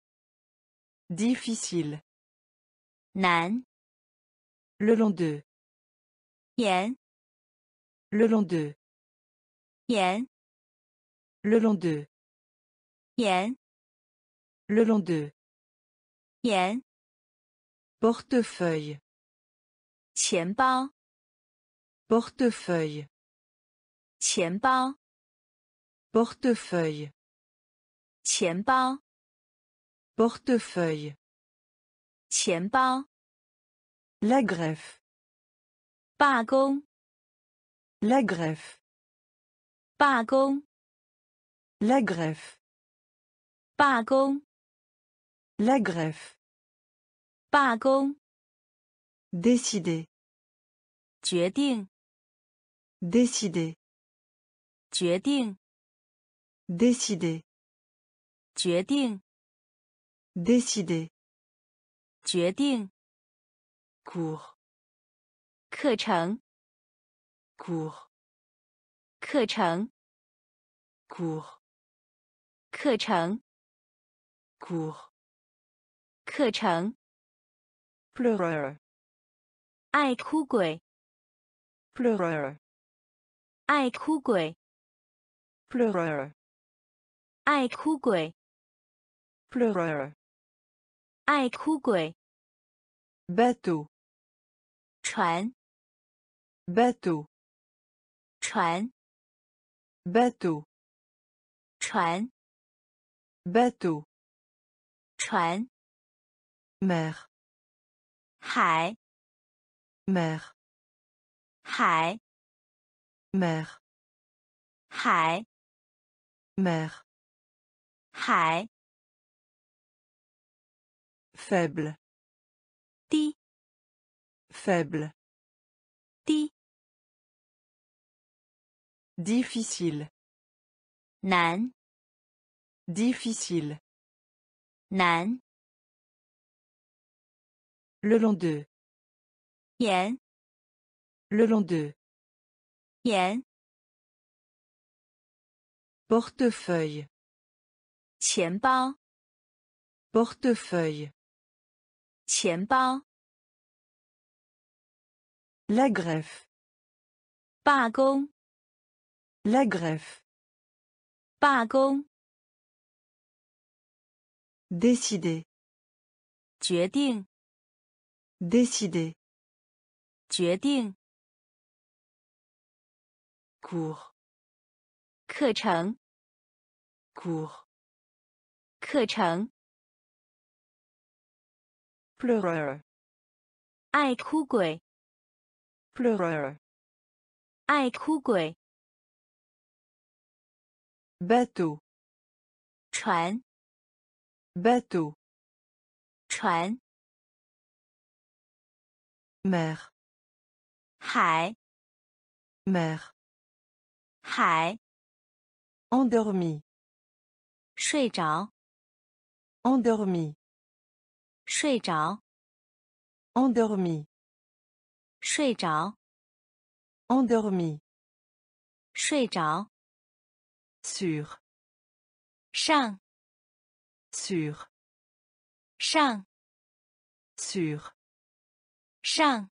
difficile, 难， le long de, 沿， le long de, 沿， le long de, 沿， le long de, 沿， portefeuille, 钱包， portefeuille, 钱包， portefeuille, 钱包， portefeuille, 钱包， la greffe, 罢工， la greffe, 罢工， la greffe, 罢工， la greffe, 罢工， décider, 决定， décider, 决定， décider, 决定， décider, 决定， cours, 课程， cours, 课程， cours, 课程， cours, 课程， pleureur, 爱哭鬼， pleureur, 爱哭鬼， pleureur, 爱哭鬼， pleureur, 爱哭鬼， bateau, 船， bateau, 船， bateau, 船， bateau, 船， mer, 海， mer, 海， mer, 海， mer, 海， faible, 低， faible, 低， difficile, 难， difficile, 难， le long de, 沿， le long de, 沿， portefeuille, 钱包， portefeuille, 钱包， la greffe, 罢工， la greffe, 罢工， décider, 决定， décider, 决定， cours, 课程， cours, 课程， pleureur, 爱哭鬼， pleureur, 爱哭鬼， bateau, 船， bateau, 船， mer, 海， mer, 海， endormi, 睡着， endormi, 睡着， endormi, 睡着， endormi, 睡着， sur, 上， sur, 上， sur, 上，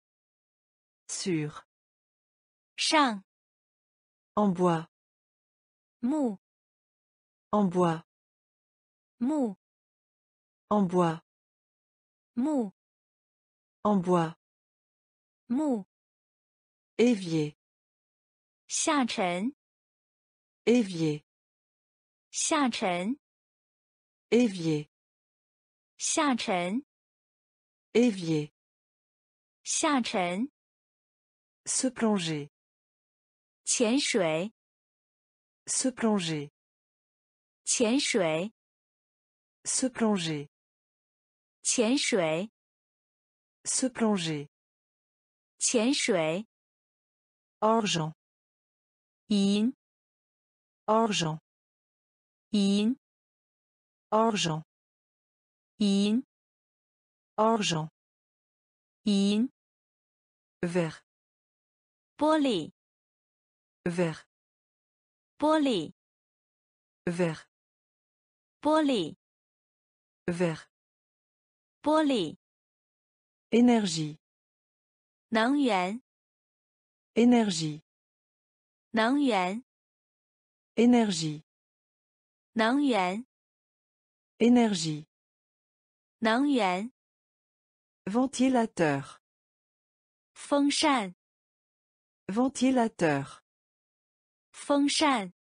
sur, 上， en bois, 木， en bois, 木， en bois, 木， en bois, 木， évier, 下沉， évier, 下沉， évier, 下沉， évier, 下沉， se plonger, 潜水， se plonger, 潜水， se plonger, 潜水， se plonger, 潜水， argent, 银， argent, 银， argent, 银， argent, 银， verre, 玻璃， verre, 玻璃， verre, 玻璃， verre, 玻璃， énergie, 能源， énergie, 能源， énergie, 能源， énergie, 能源， ventilateur, 风扇， ventilateur, 风扇，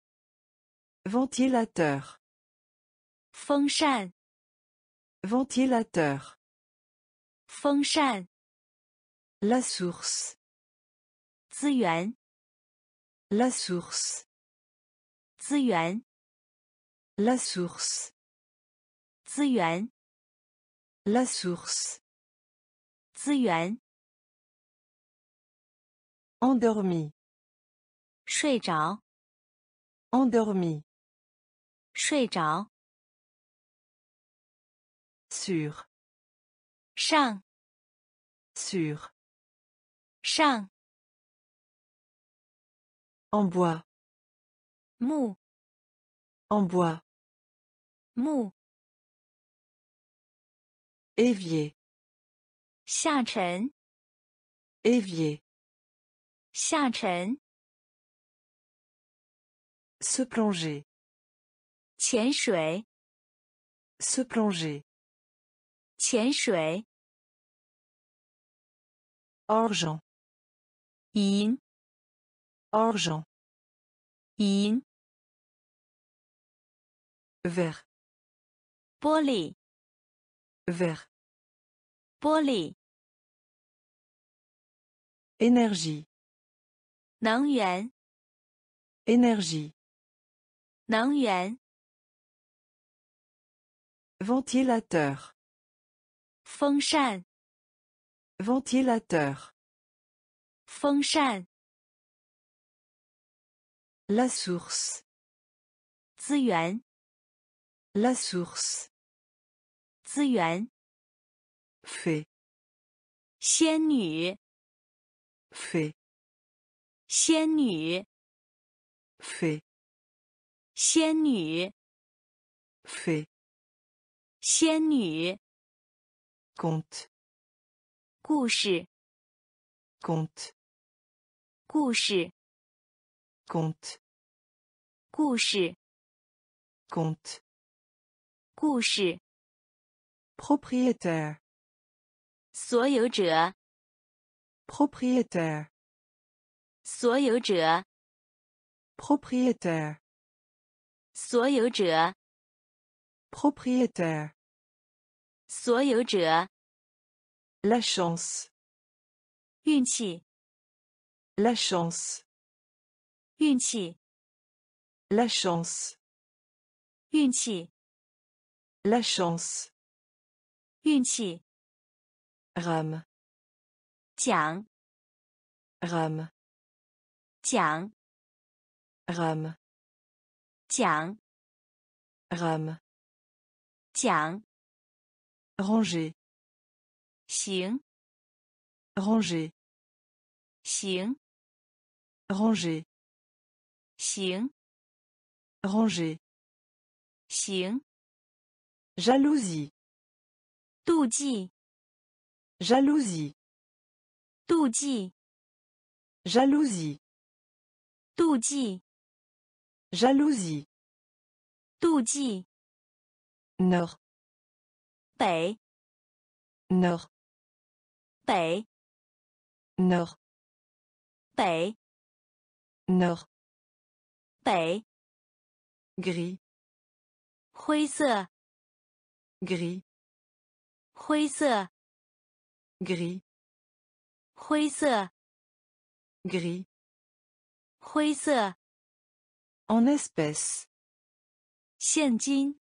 ventilateur, 风扇， ventilateur, 风扇， la source, 资源， la source, 资源， la source, 资源， la source, 资源， endormi, 睡着， endormi, 睡着， sur, 上， sur, 上， en bois, 木， en bois, 木， évier, 下沉， évier, 下沉， se plonger, 潜水， se plonger, 潜水， argent, 银， argent, 银， verre, 玻璃， verre, 玻璃， énergie, 能源， énergie, 能源， ventilateur, 风扇， ventilateur, 风扇， la source, 资源， la source, 资源， fée, 仙女， fée, 仙女， fée, 仙女， fait, 仙女 conte, 故事 conte, 故事 conte, 故事 conte, 故事 propriétaire, 所有者 propriétaire, 所有者 propriétaire, 所有者 propriétaire, 所有者 la chance, 运气 la chance, 运气 la chance, 运气 la chance, 运气 rame, 奖 rame, 奖 rame, 奖 rame, 奖 ranger, 行 ranger, 行 ranger, 行 ranger, 行 jalousie, 妒忌 jalousie, 妒忌 jalousie, 妒忌 jalousie, 妒忌 nord, 北 nord, 北 nord, 北 nord, 北 gris, 灰色 gris, 灰色 gris, 灰色 gris, 灰色 en espèces, 现金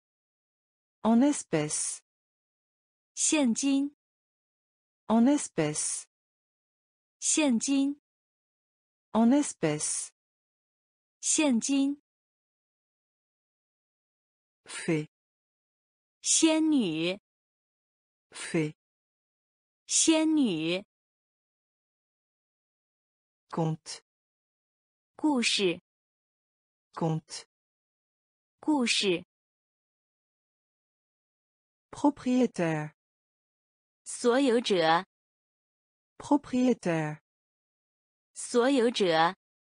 en espèces, 现金 en espèces, 现金 en espèces, 现金 fait, 仙女 fait, 仙女 conte, 故事 conte, 故事 propriétaire, 所有者 propriétaire, 所有者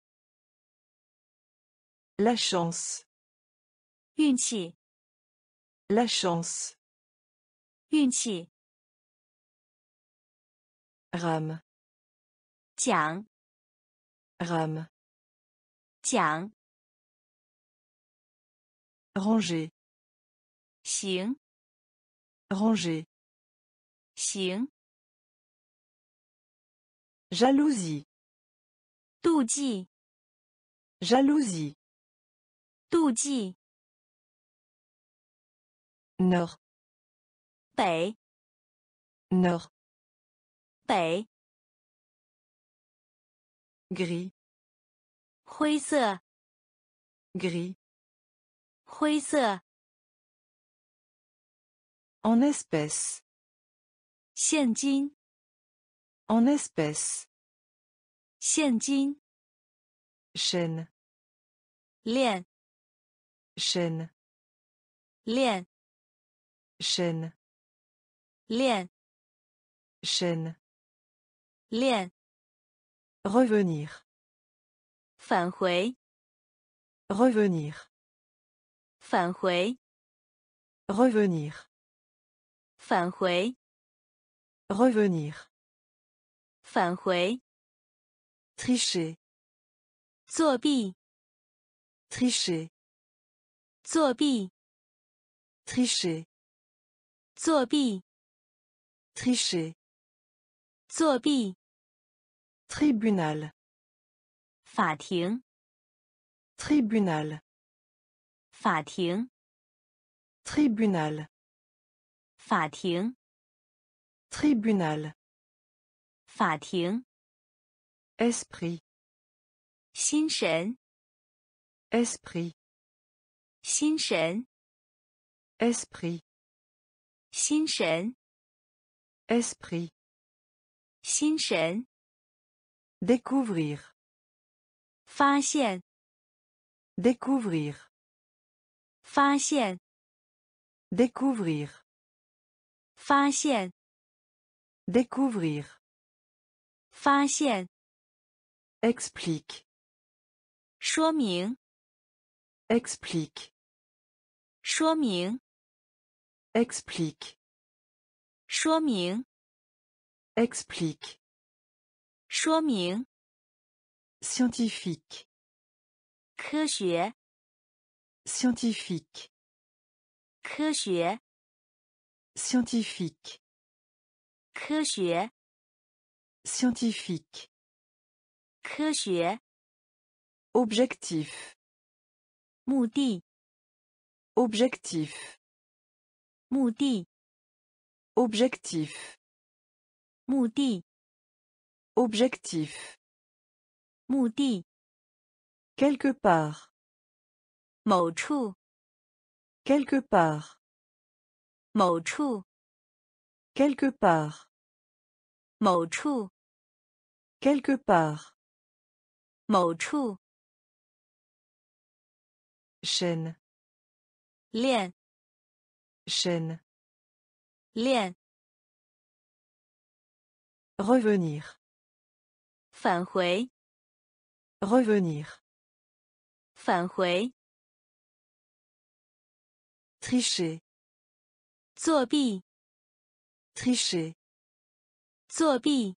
la chance, 运气 la chance, 运气 rame, 奖 rame, 奖 ranger, 行 ranger, 行 jalousie, 妒忌 jalousie, 妒忌 nord, 北 nord, 北 gris, 灰色 gris, 灰色 en espèces, 现金 en espèces, 现金 chaîne, 链 chaîne, 链 chaîne, 链 chaîne, 链 revenir, 返回 revenir, 返回 revenir, 返回 revenir, 返回 tricher, 作弊 tricher, 作弊 tricher, 作弊 tricher, 作弊 tribunal, 法庭 tribunal, 法庭 tribunal, 法庭 tribunal, 法庭 esprit, 心神 esprit, 心神 esprit, 心神 esprit, 心神 découvrir, 发现 découvrir, 发现 Découvrir. 发现， Découvrir. 发现， Explique. 说明， Explique. 说明， Explique. 说明， Explique. 说明， Scientifique. 科学， Scientifique. 科学， Scientifique. 科学， Scientifique. 科学， Objectif. 目的， Objectif. 目的， Objectif. 目的， Objectif. 目的， Quelque part. 某处， Quelque part. 某处， Quelque part. 某处， Quelque part. 某处， Chaîne. 链， Chaîne. 链， Revenir. 返回， Revenir. 返回， Tricher. 作弊， Tricher. 作弊，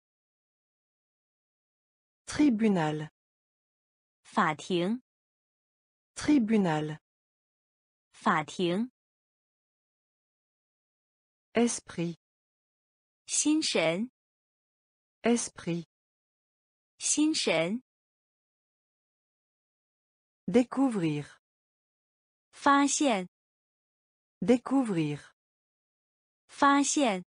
Tribunal. 法庭， Tribunal. 法庭， Esprit. 心神， Esprit. 心神， Découvrir. 发现， Découvrir. 发现，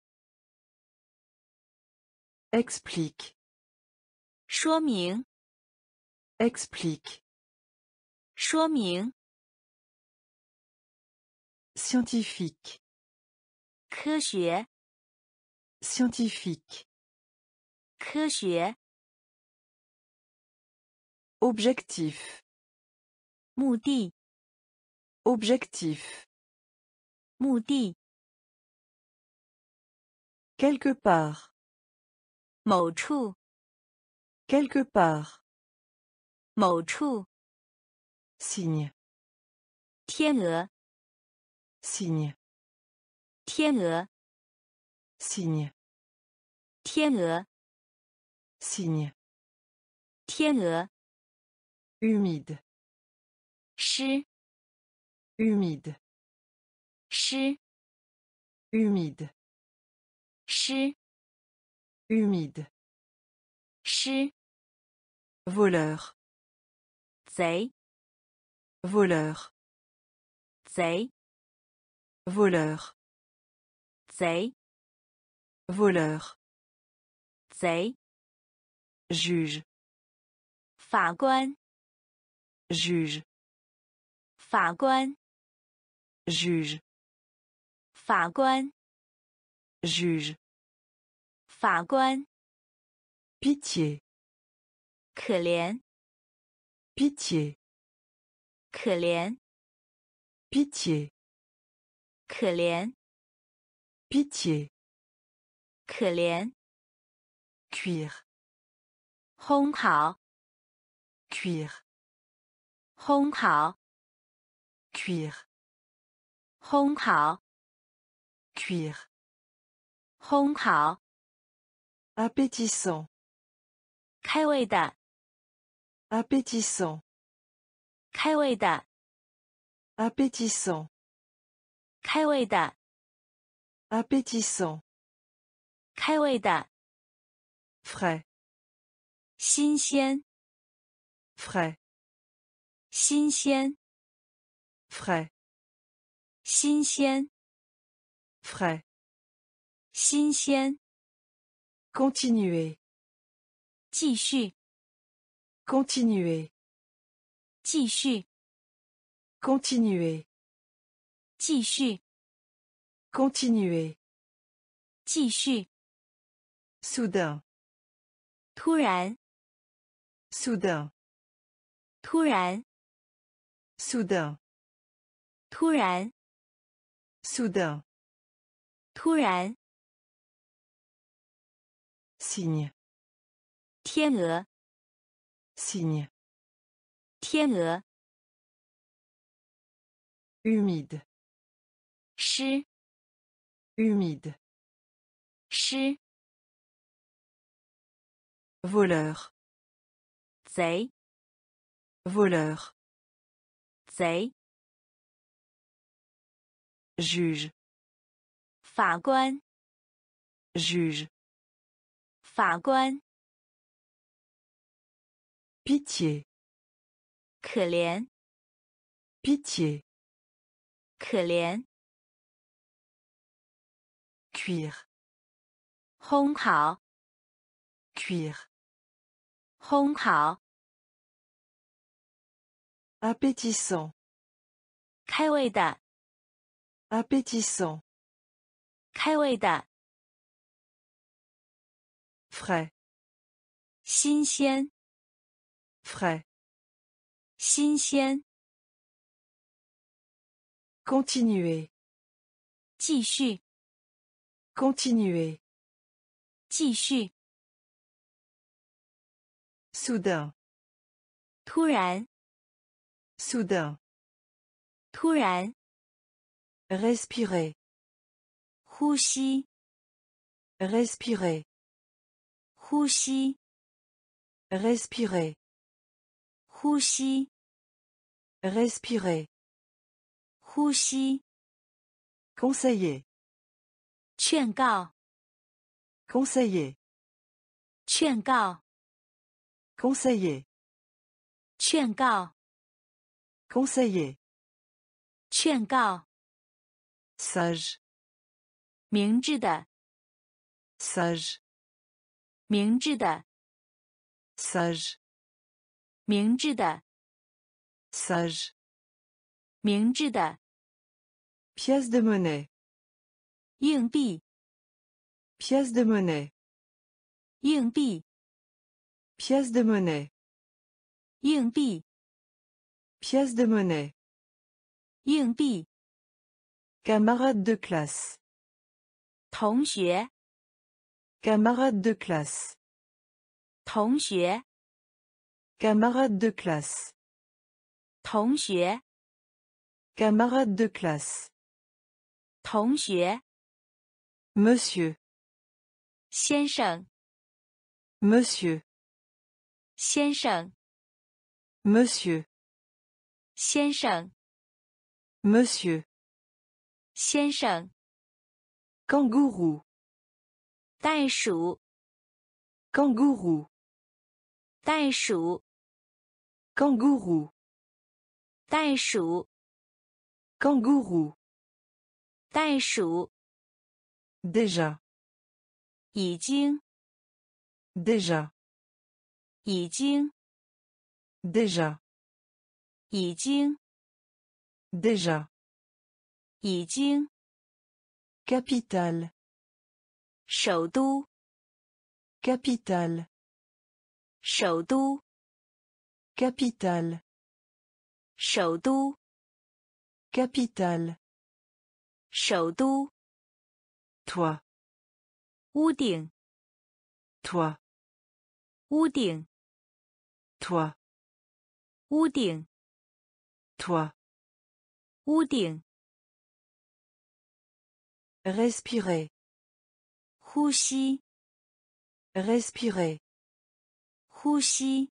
Explique. 说明， Explique. 说明， Scientifique. 科学， Scientifique. 科学， Objectif. 目的， Objectif. 目的， Quelque part. 某处， Quelque part. 某处， Signe. 天鹅， Signe. 天鹅， Signe. 天鹅， Signe. 天鹅， Humide. 湿， Humide. 湿， Humide. 湿， Humide. 湿， Voleur. 贼， Voleur. 贼， Voleur. 贼， Voleur. 贼， Juge. 法官， Juge. 法官， Juge. 法官， Juge. 法官， Pitié. 可怜， Pitié. 可怜， Pitié. 可怜， Pitié. 可怜， Cuire. 烘烤， Cuire. 烘烤， Cuire. 烘烤， Cuire. 烘烤， Appétissant. 开胃的， Appétissant. 开胃的， Appétissant. 开胃的， Appétissant. 开胃的， Frais. 新鲜， Frais. 新鲜， Frais. 新鲜， Frais. 新鲜， Continuer. 继续， Continuer. 继续， Continuer. 继续， Continuer. 继续， Soudain. 突然， Soudain. 突然， Soudain. 突然， soudain, 突然， signe, 天鹅， signe, 天鹅， humide, 湿， humide, 湿， voleur, 贼， voleur, 贼， juge, 法官， juge, 法官， pitié, 可怜， pitié, 可怜， cuire, 烘烤， cuire, 烘烤， appétissant, 开胃的， appétissant, 开胃的， frais, 新鲜， frais, 新鲜， continuer, 继续， continuer, 继续， soudain, 突然， soudain, 突然， respirer, 呼吸， respirer, 呼吸， respirer, 呼吸， respirer, 呼吸， conseiller, 劝告， conseiller, 劝告， conseiller, 劝告， conseiller, 劝告， sage, 明智的， sage, 明智的， sage, 明智的， sage, 明智的， pièce de monnaie, 硬币， pièce de monnaie, 硬币， pièce de monnaie, 硬币， pièce de monnaie, 硬币， camarade de classe, 同学， camarade de classe, 同学， camarade de classe, 同学， camarade de classe, 同学， monsieur, 先生， monsieur, 先生， monsieur, 先生， monsieur, 先生， kangourou, 袋鼠， kangourou, 袋鼠， kangourou, 袋鼠， kangourou, 袋鼠， déjà, 已经， déjà, 已经， déjà, 已经， déjà, 已经， capitale, 首都， capitale, 首都， capitale, 首都， capitale, 首都， toit, 屋顶， toit, 屋顶， toit, 屋顶， toit, 屋顶， respirer, 呼吸， respirer, 呼吸，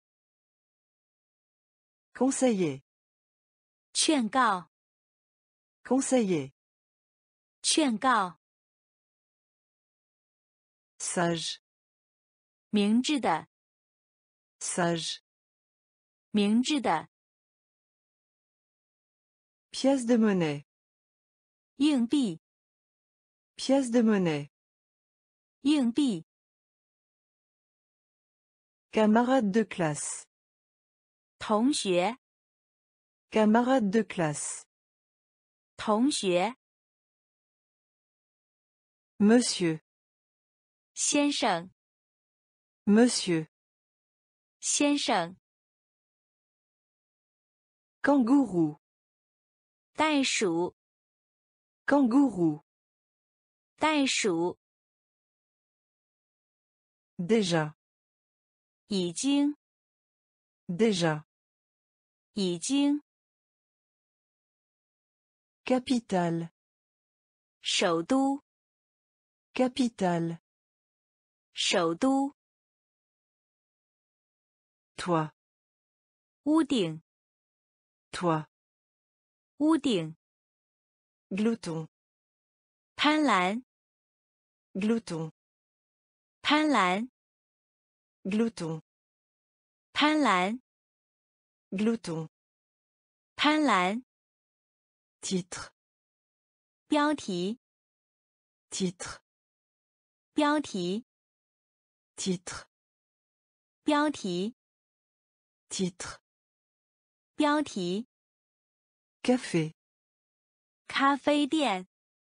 conseiller, 劝告， conseiller, 劝告， sage, 明智的， sage, 明智的， pièce de monnaie, 硬币， pièce de monnaie, 硬币， camarade de classe, 同学， camarade de classe, 同学， monsieur, 先生， monsieur, 先生， kangourou, 袋鼠， Kangourou. 袋鼠， Déjà. 已经， Déjà. 已经， Capitale. 首都， Capitale. 首都， Toi. 屋顶， Toi. 屋顶， Glouton. 贪婪， Glouton. 贪婪， Glouton. 贪婪， Glouton. 贪婪， Titre. 标题， Titre. 标题， Titre. 标题， Titre. 标题， Café. 咖啡店，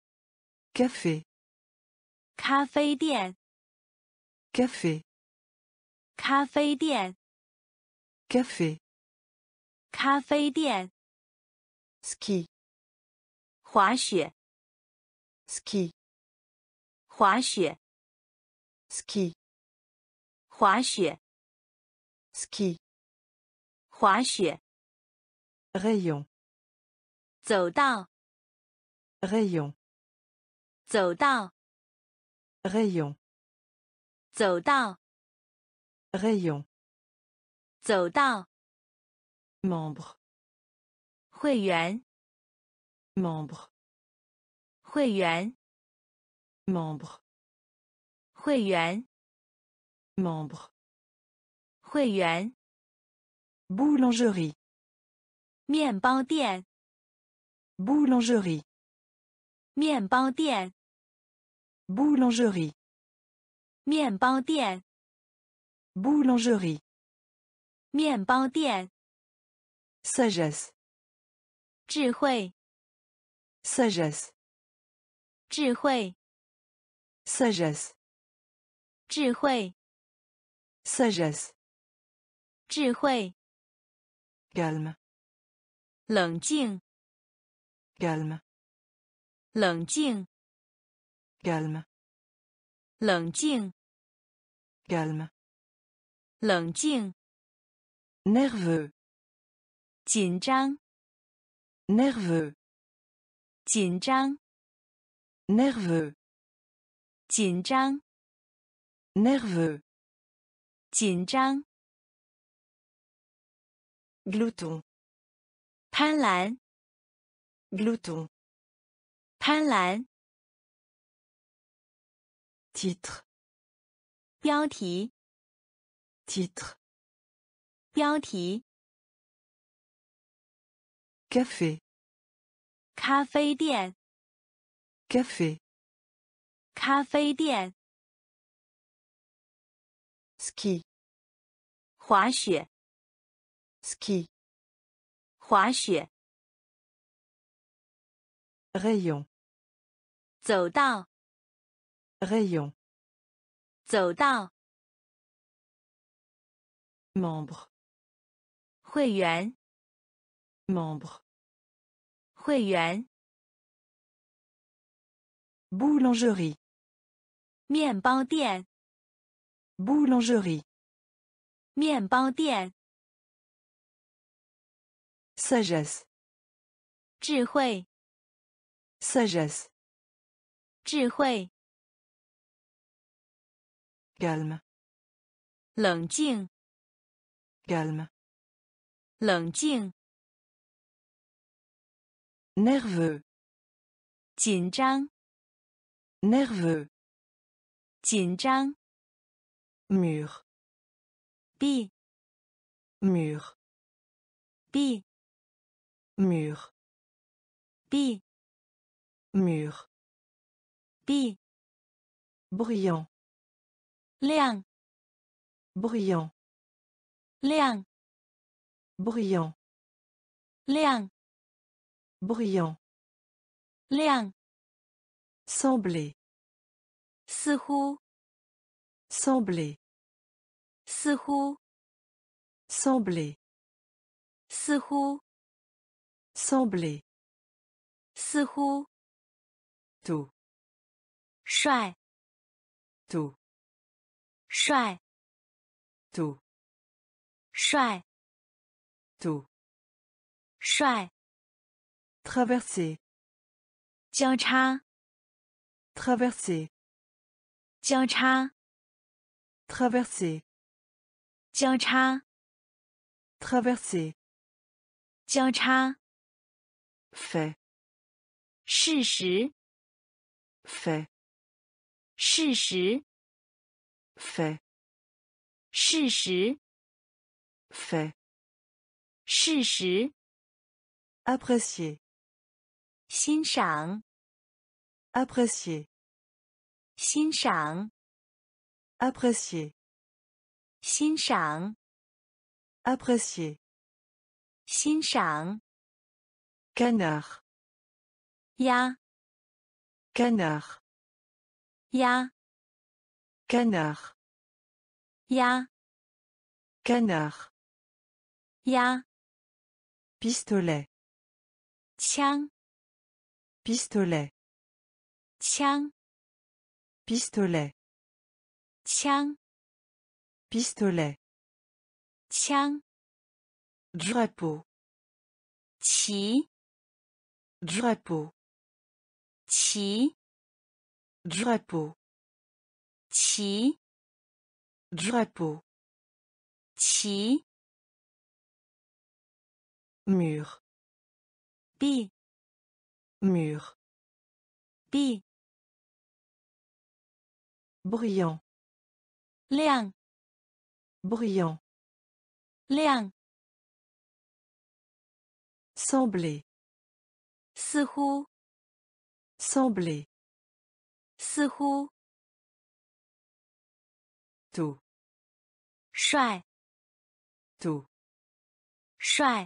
Café. 咖啡店， Café. 咖啡店， Café. 咖啡店， Ski. 滑雪， Ski. 滑雪， Ski. 滑雪， Ski. 滑雪， Rayon. 走道， Rayon. 走道， Rayon. 走道， Rayon. 走道， Membre. 会员， Membre. 会员， Membre. 会员， Membre. 会员， Boulangerie. 面包店， Boulangerie. 面包店， Boulangerie. 面包店， Boulangerie. 面包店， Sagesse. 智慧， Sagesse. 智慧， Sagesse. 智慧， Sagesse. 智慧， Calme. 冷静， Calme. 冷静， Calme. 冷静， Calme. 冷静， Nerveux. 紧张， Nerveux. 紧张， Nerveux. 紧张， Nerveux. 紧张， Glouton. 贪婪， Glouton. 贪婪， Titre. 标题， Titre. 标题， Café. 咖啡店， Café. 咖啡店， Ski. 滑雪， Ski. 滑雪， Rayon. 走道， Rayon. 走道， Membre. 会员， Membre. 会员， Boulangerie. 面包店， Boulangerie. 面包店， Sagesse. 智慧， Sagesse. 智慧， Calme. 冷静， Calme. 冷静， Nerveux. 紧张， Nerveux. 紧张， Mur. 壁， Mur. 壁， Mur. 壁， Mur. 壁， Bruyant. 亮， Bruyant. 亮， Bruyant. 亮， Bruyant. 亮， Sembler. 似乎， Sembler. 似乎， Sembler. 似乎， Sembler. 似乎， tout, 帅 tout, 帅 tout, 帅 tout, 帅 traverser, 交叉 traverser, 交叉 traverser, 交叉 traverser, 交叉 fait, 事实 fait, 事实 fait, 事实 fait, 事实 apprécier, 欣赏 apprécier, 欣赏 apprécier, 欣赏 apprécier, 欣赏 canard, 鸭 canard, 鸭 canard, 鸭 canard, 鸭 pistolet, 枪 pistolet, 枪 pistolet, 枪 pistolet, 枪 drapeau, 旗 drapeau, 旗 drapeau, 旗 drapeau, 旗 mur, 壁 mur, 壁 bruyant, 亮 bruyant, 亮 sembler, 似乎 sembler, 似乎 tout, 帅 tout, 帅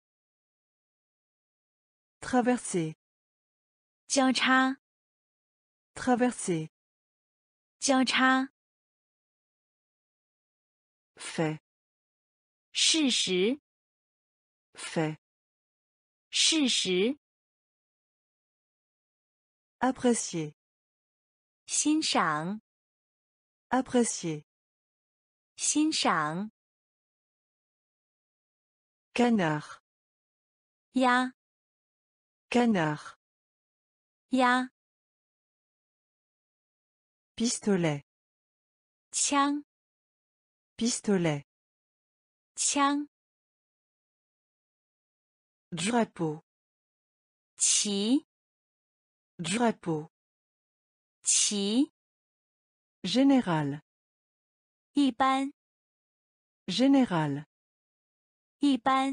traverser, 交叉 traverser, 交叉 fait, 事实 fait, 事实 apprécier, 欣赏 apprécier, 欣赏 canard, 鸭 canard, 鸭 pistolet, 枪 pistolet, 枪 drapeau, 旗 drapeau, 旗 général, 一般 général, 一般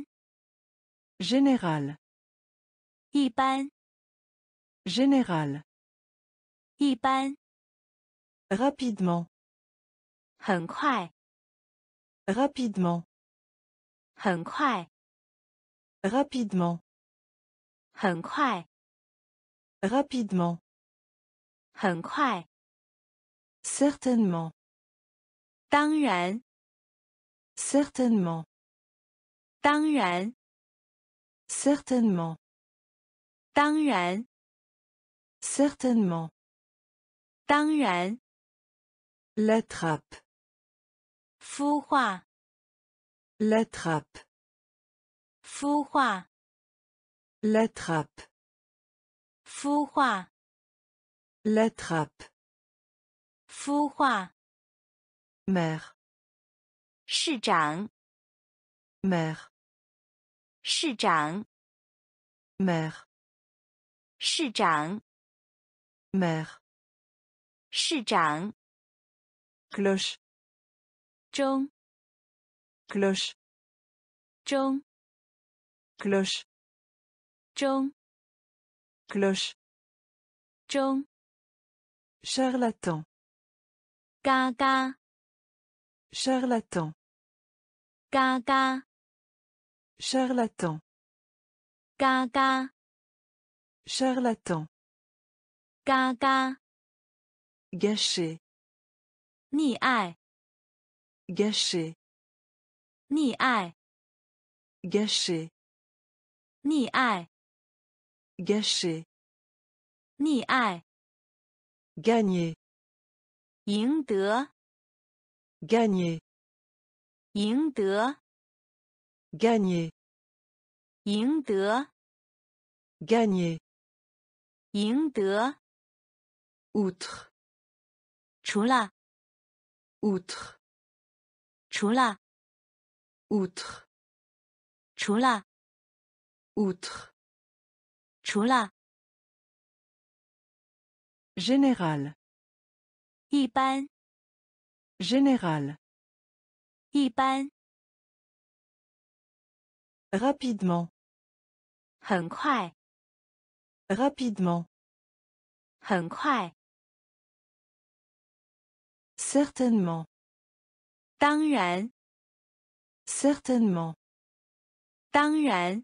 général, 一般 général, 一般 rapidement, 很快 rapidement, 很快 rapidement, 很快 rapidement, 很快 certainement, 当然 certainement, 当然 certainement, 当然 certainement, 当然 l'attrape, 孵化 l'attrape, 孵化 l'attrape, 孵化 l'attrape, 孵化 maire, 市长 maire, 市长 maire, 市长 maire, 市长 cloche, 钟 cloche, 钟 cloche, 钟 cloche, 钟 charlatan, 嘎嘎 charlatan, 嘎嘎 charlatan, 嘎嘎 charlatan, 嘎嘎 gâcher, 溺爱 gâcher, 溺爱 gâcher, 溺爱 gâcher, 溺爱 Gagner. 赢得， Gagner. 赢得， Gagner. 赢得， Gagner. 赢得， Outre. 除了， Outre. 除了， Outre. 除了， Outre. 除了， Général. 一般， Général. 一般， Rapidement. 很快， Rapidement. 很快， Certainement. 当然， Certainement. 当然，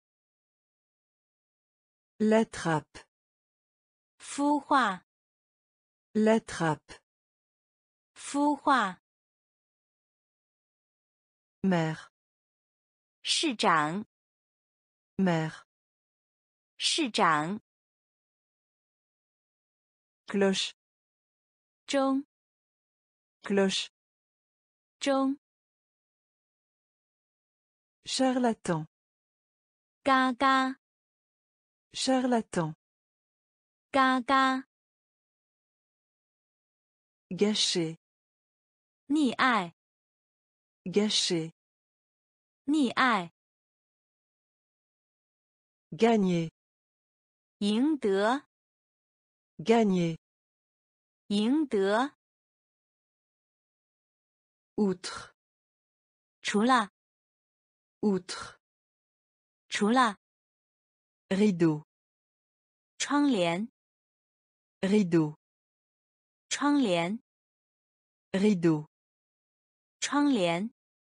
L'attrape. 孵化， L'attrape. 孵化， Maire. 市长， Maire. 市长， Cloche. 钟， Cloche. 钟， Charlatan. 嘎嘎， Charlatan. 嘎嘎， Gâcher. 溺爱， Gâcher. 溺爱， Gagner. 赢得， Gagner. 赢得， Outre. 除了， Outre. 除了， Rideau. 窗帘， Rideau. 窗帘， Rideau. 窗帘，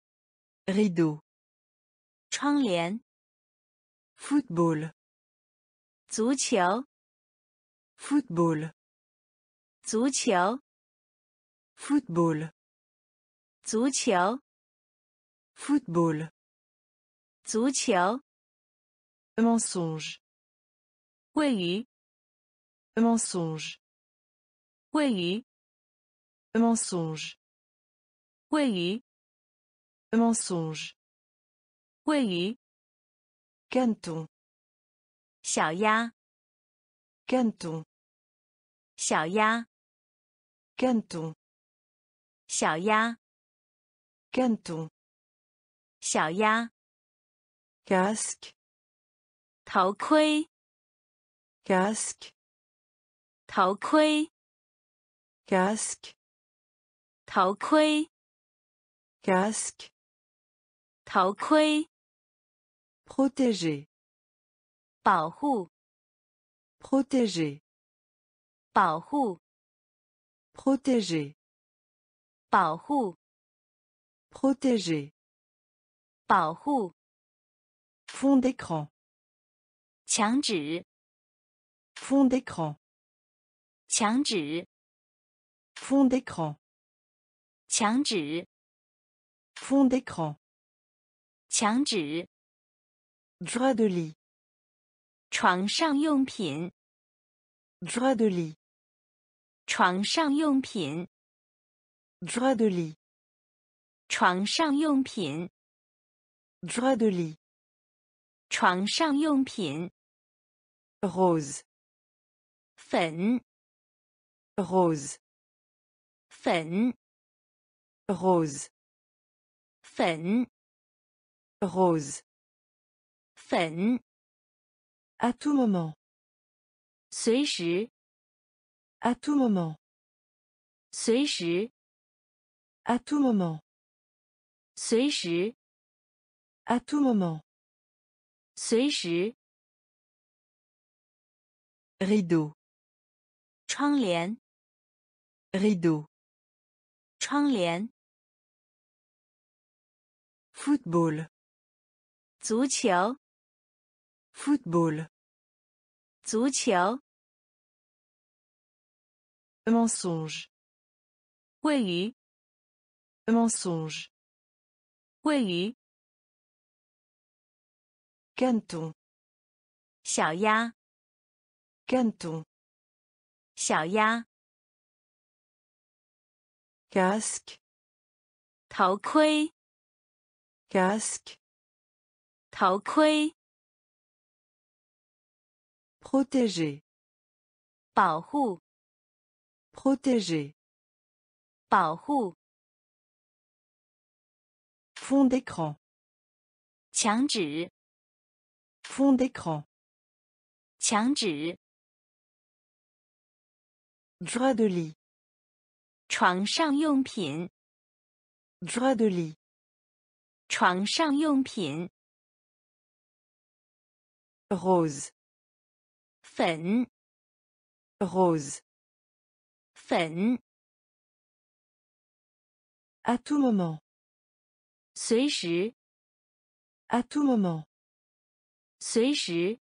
Rideau. 窗帘， Football. 足球， Football. 足球， Football. 足球， Football. 足球， Mensonge. 位于， Mensonge. 位于， Mensonge. 位于， Mensonge. 位于， Canton. 小鸭， Canton. 小鸭， Canton. 小鸭， Canton. 小鸭， Casque. 头盔， Casque. 头盔， Casque. 头盔， Casque. 头盔， Protéger. 保护， Protéger. 保护， Protéger. 保护， Protéger. 保护， Fond d'écran. 墙纸， Fond d'écran. 墙纸， Fond d'écran. 墙纸， Fond d'écran. 墙纸， Drap de lit. 床上用品， Drap de lit. 床上用品， Drap de lit. 床上用品， Drap de lit. 床上用品， Rose. 粉， Rose. 粉， Rose. 粉， Rose. 粉， À tout moment. 随时， À tout moment. 随时， À tout moment. 随时， À tout moment. 随时， Rideau. 窗帘， Rideau. 窗帘， Football. 足球， Football. 足球， Mensonge. 位于， Mensonge. 位于， Canton. 小鸭， Canton. 小鸭， casque, 头盔， casque, 头盔， protéger, 保护， protéger, 保护， fond d'écran, 墙纸， fond d'écran, 墙纸， drap de lit, 床上用品， drap de lit, 床上用品， rose, 粉， rose, 粉， à tout moment, 随时， à tout moment, 随时，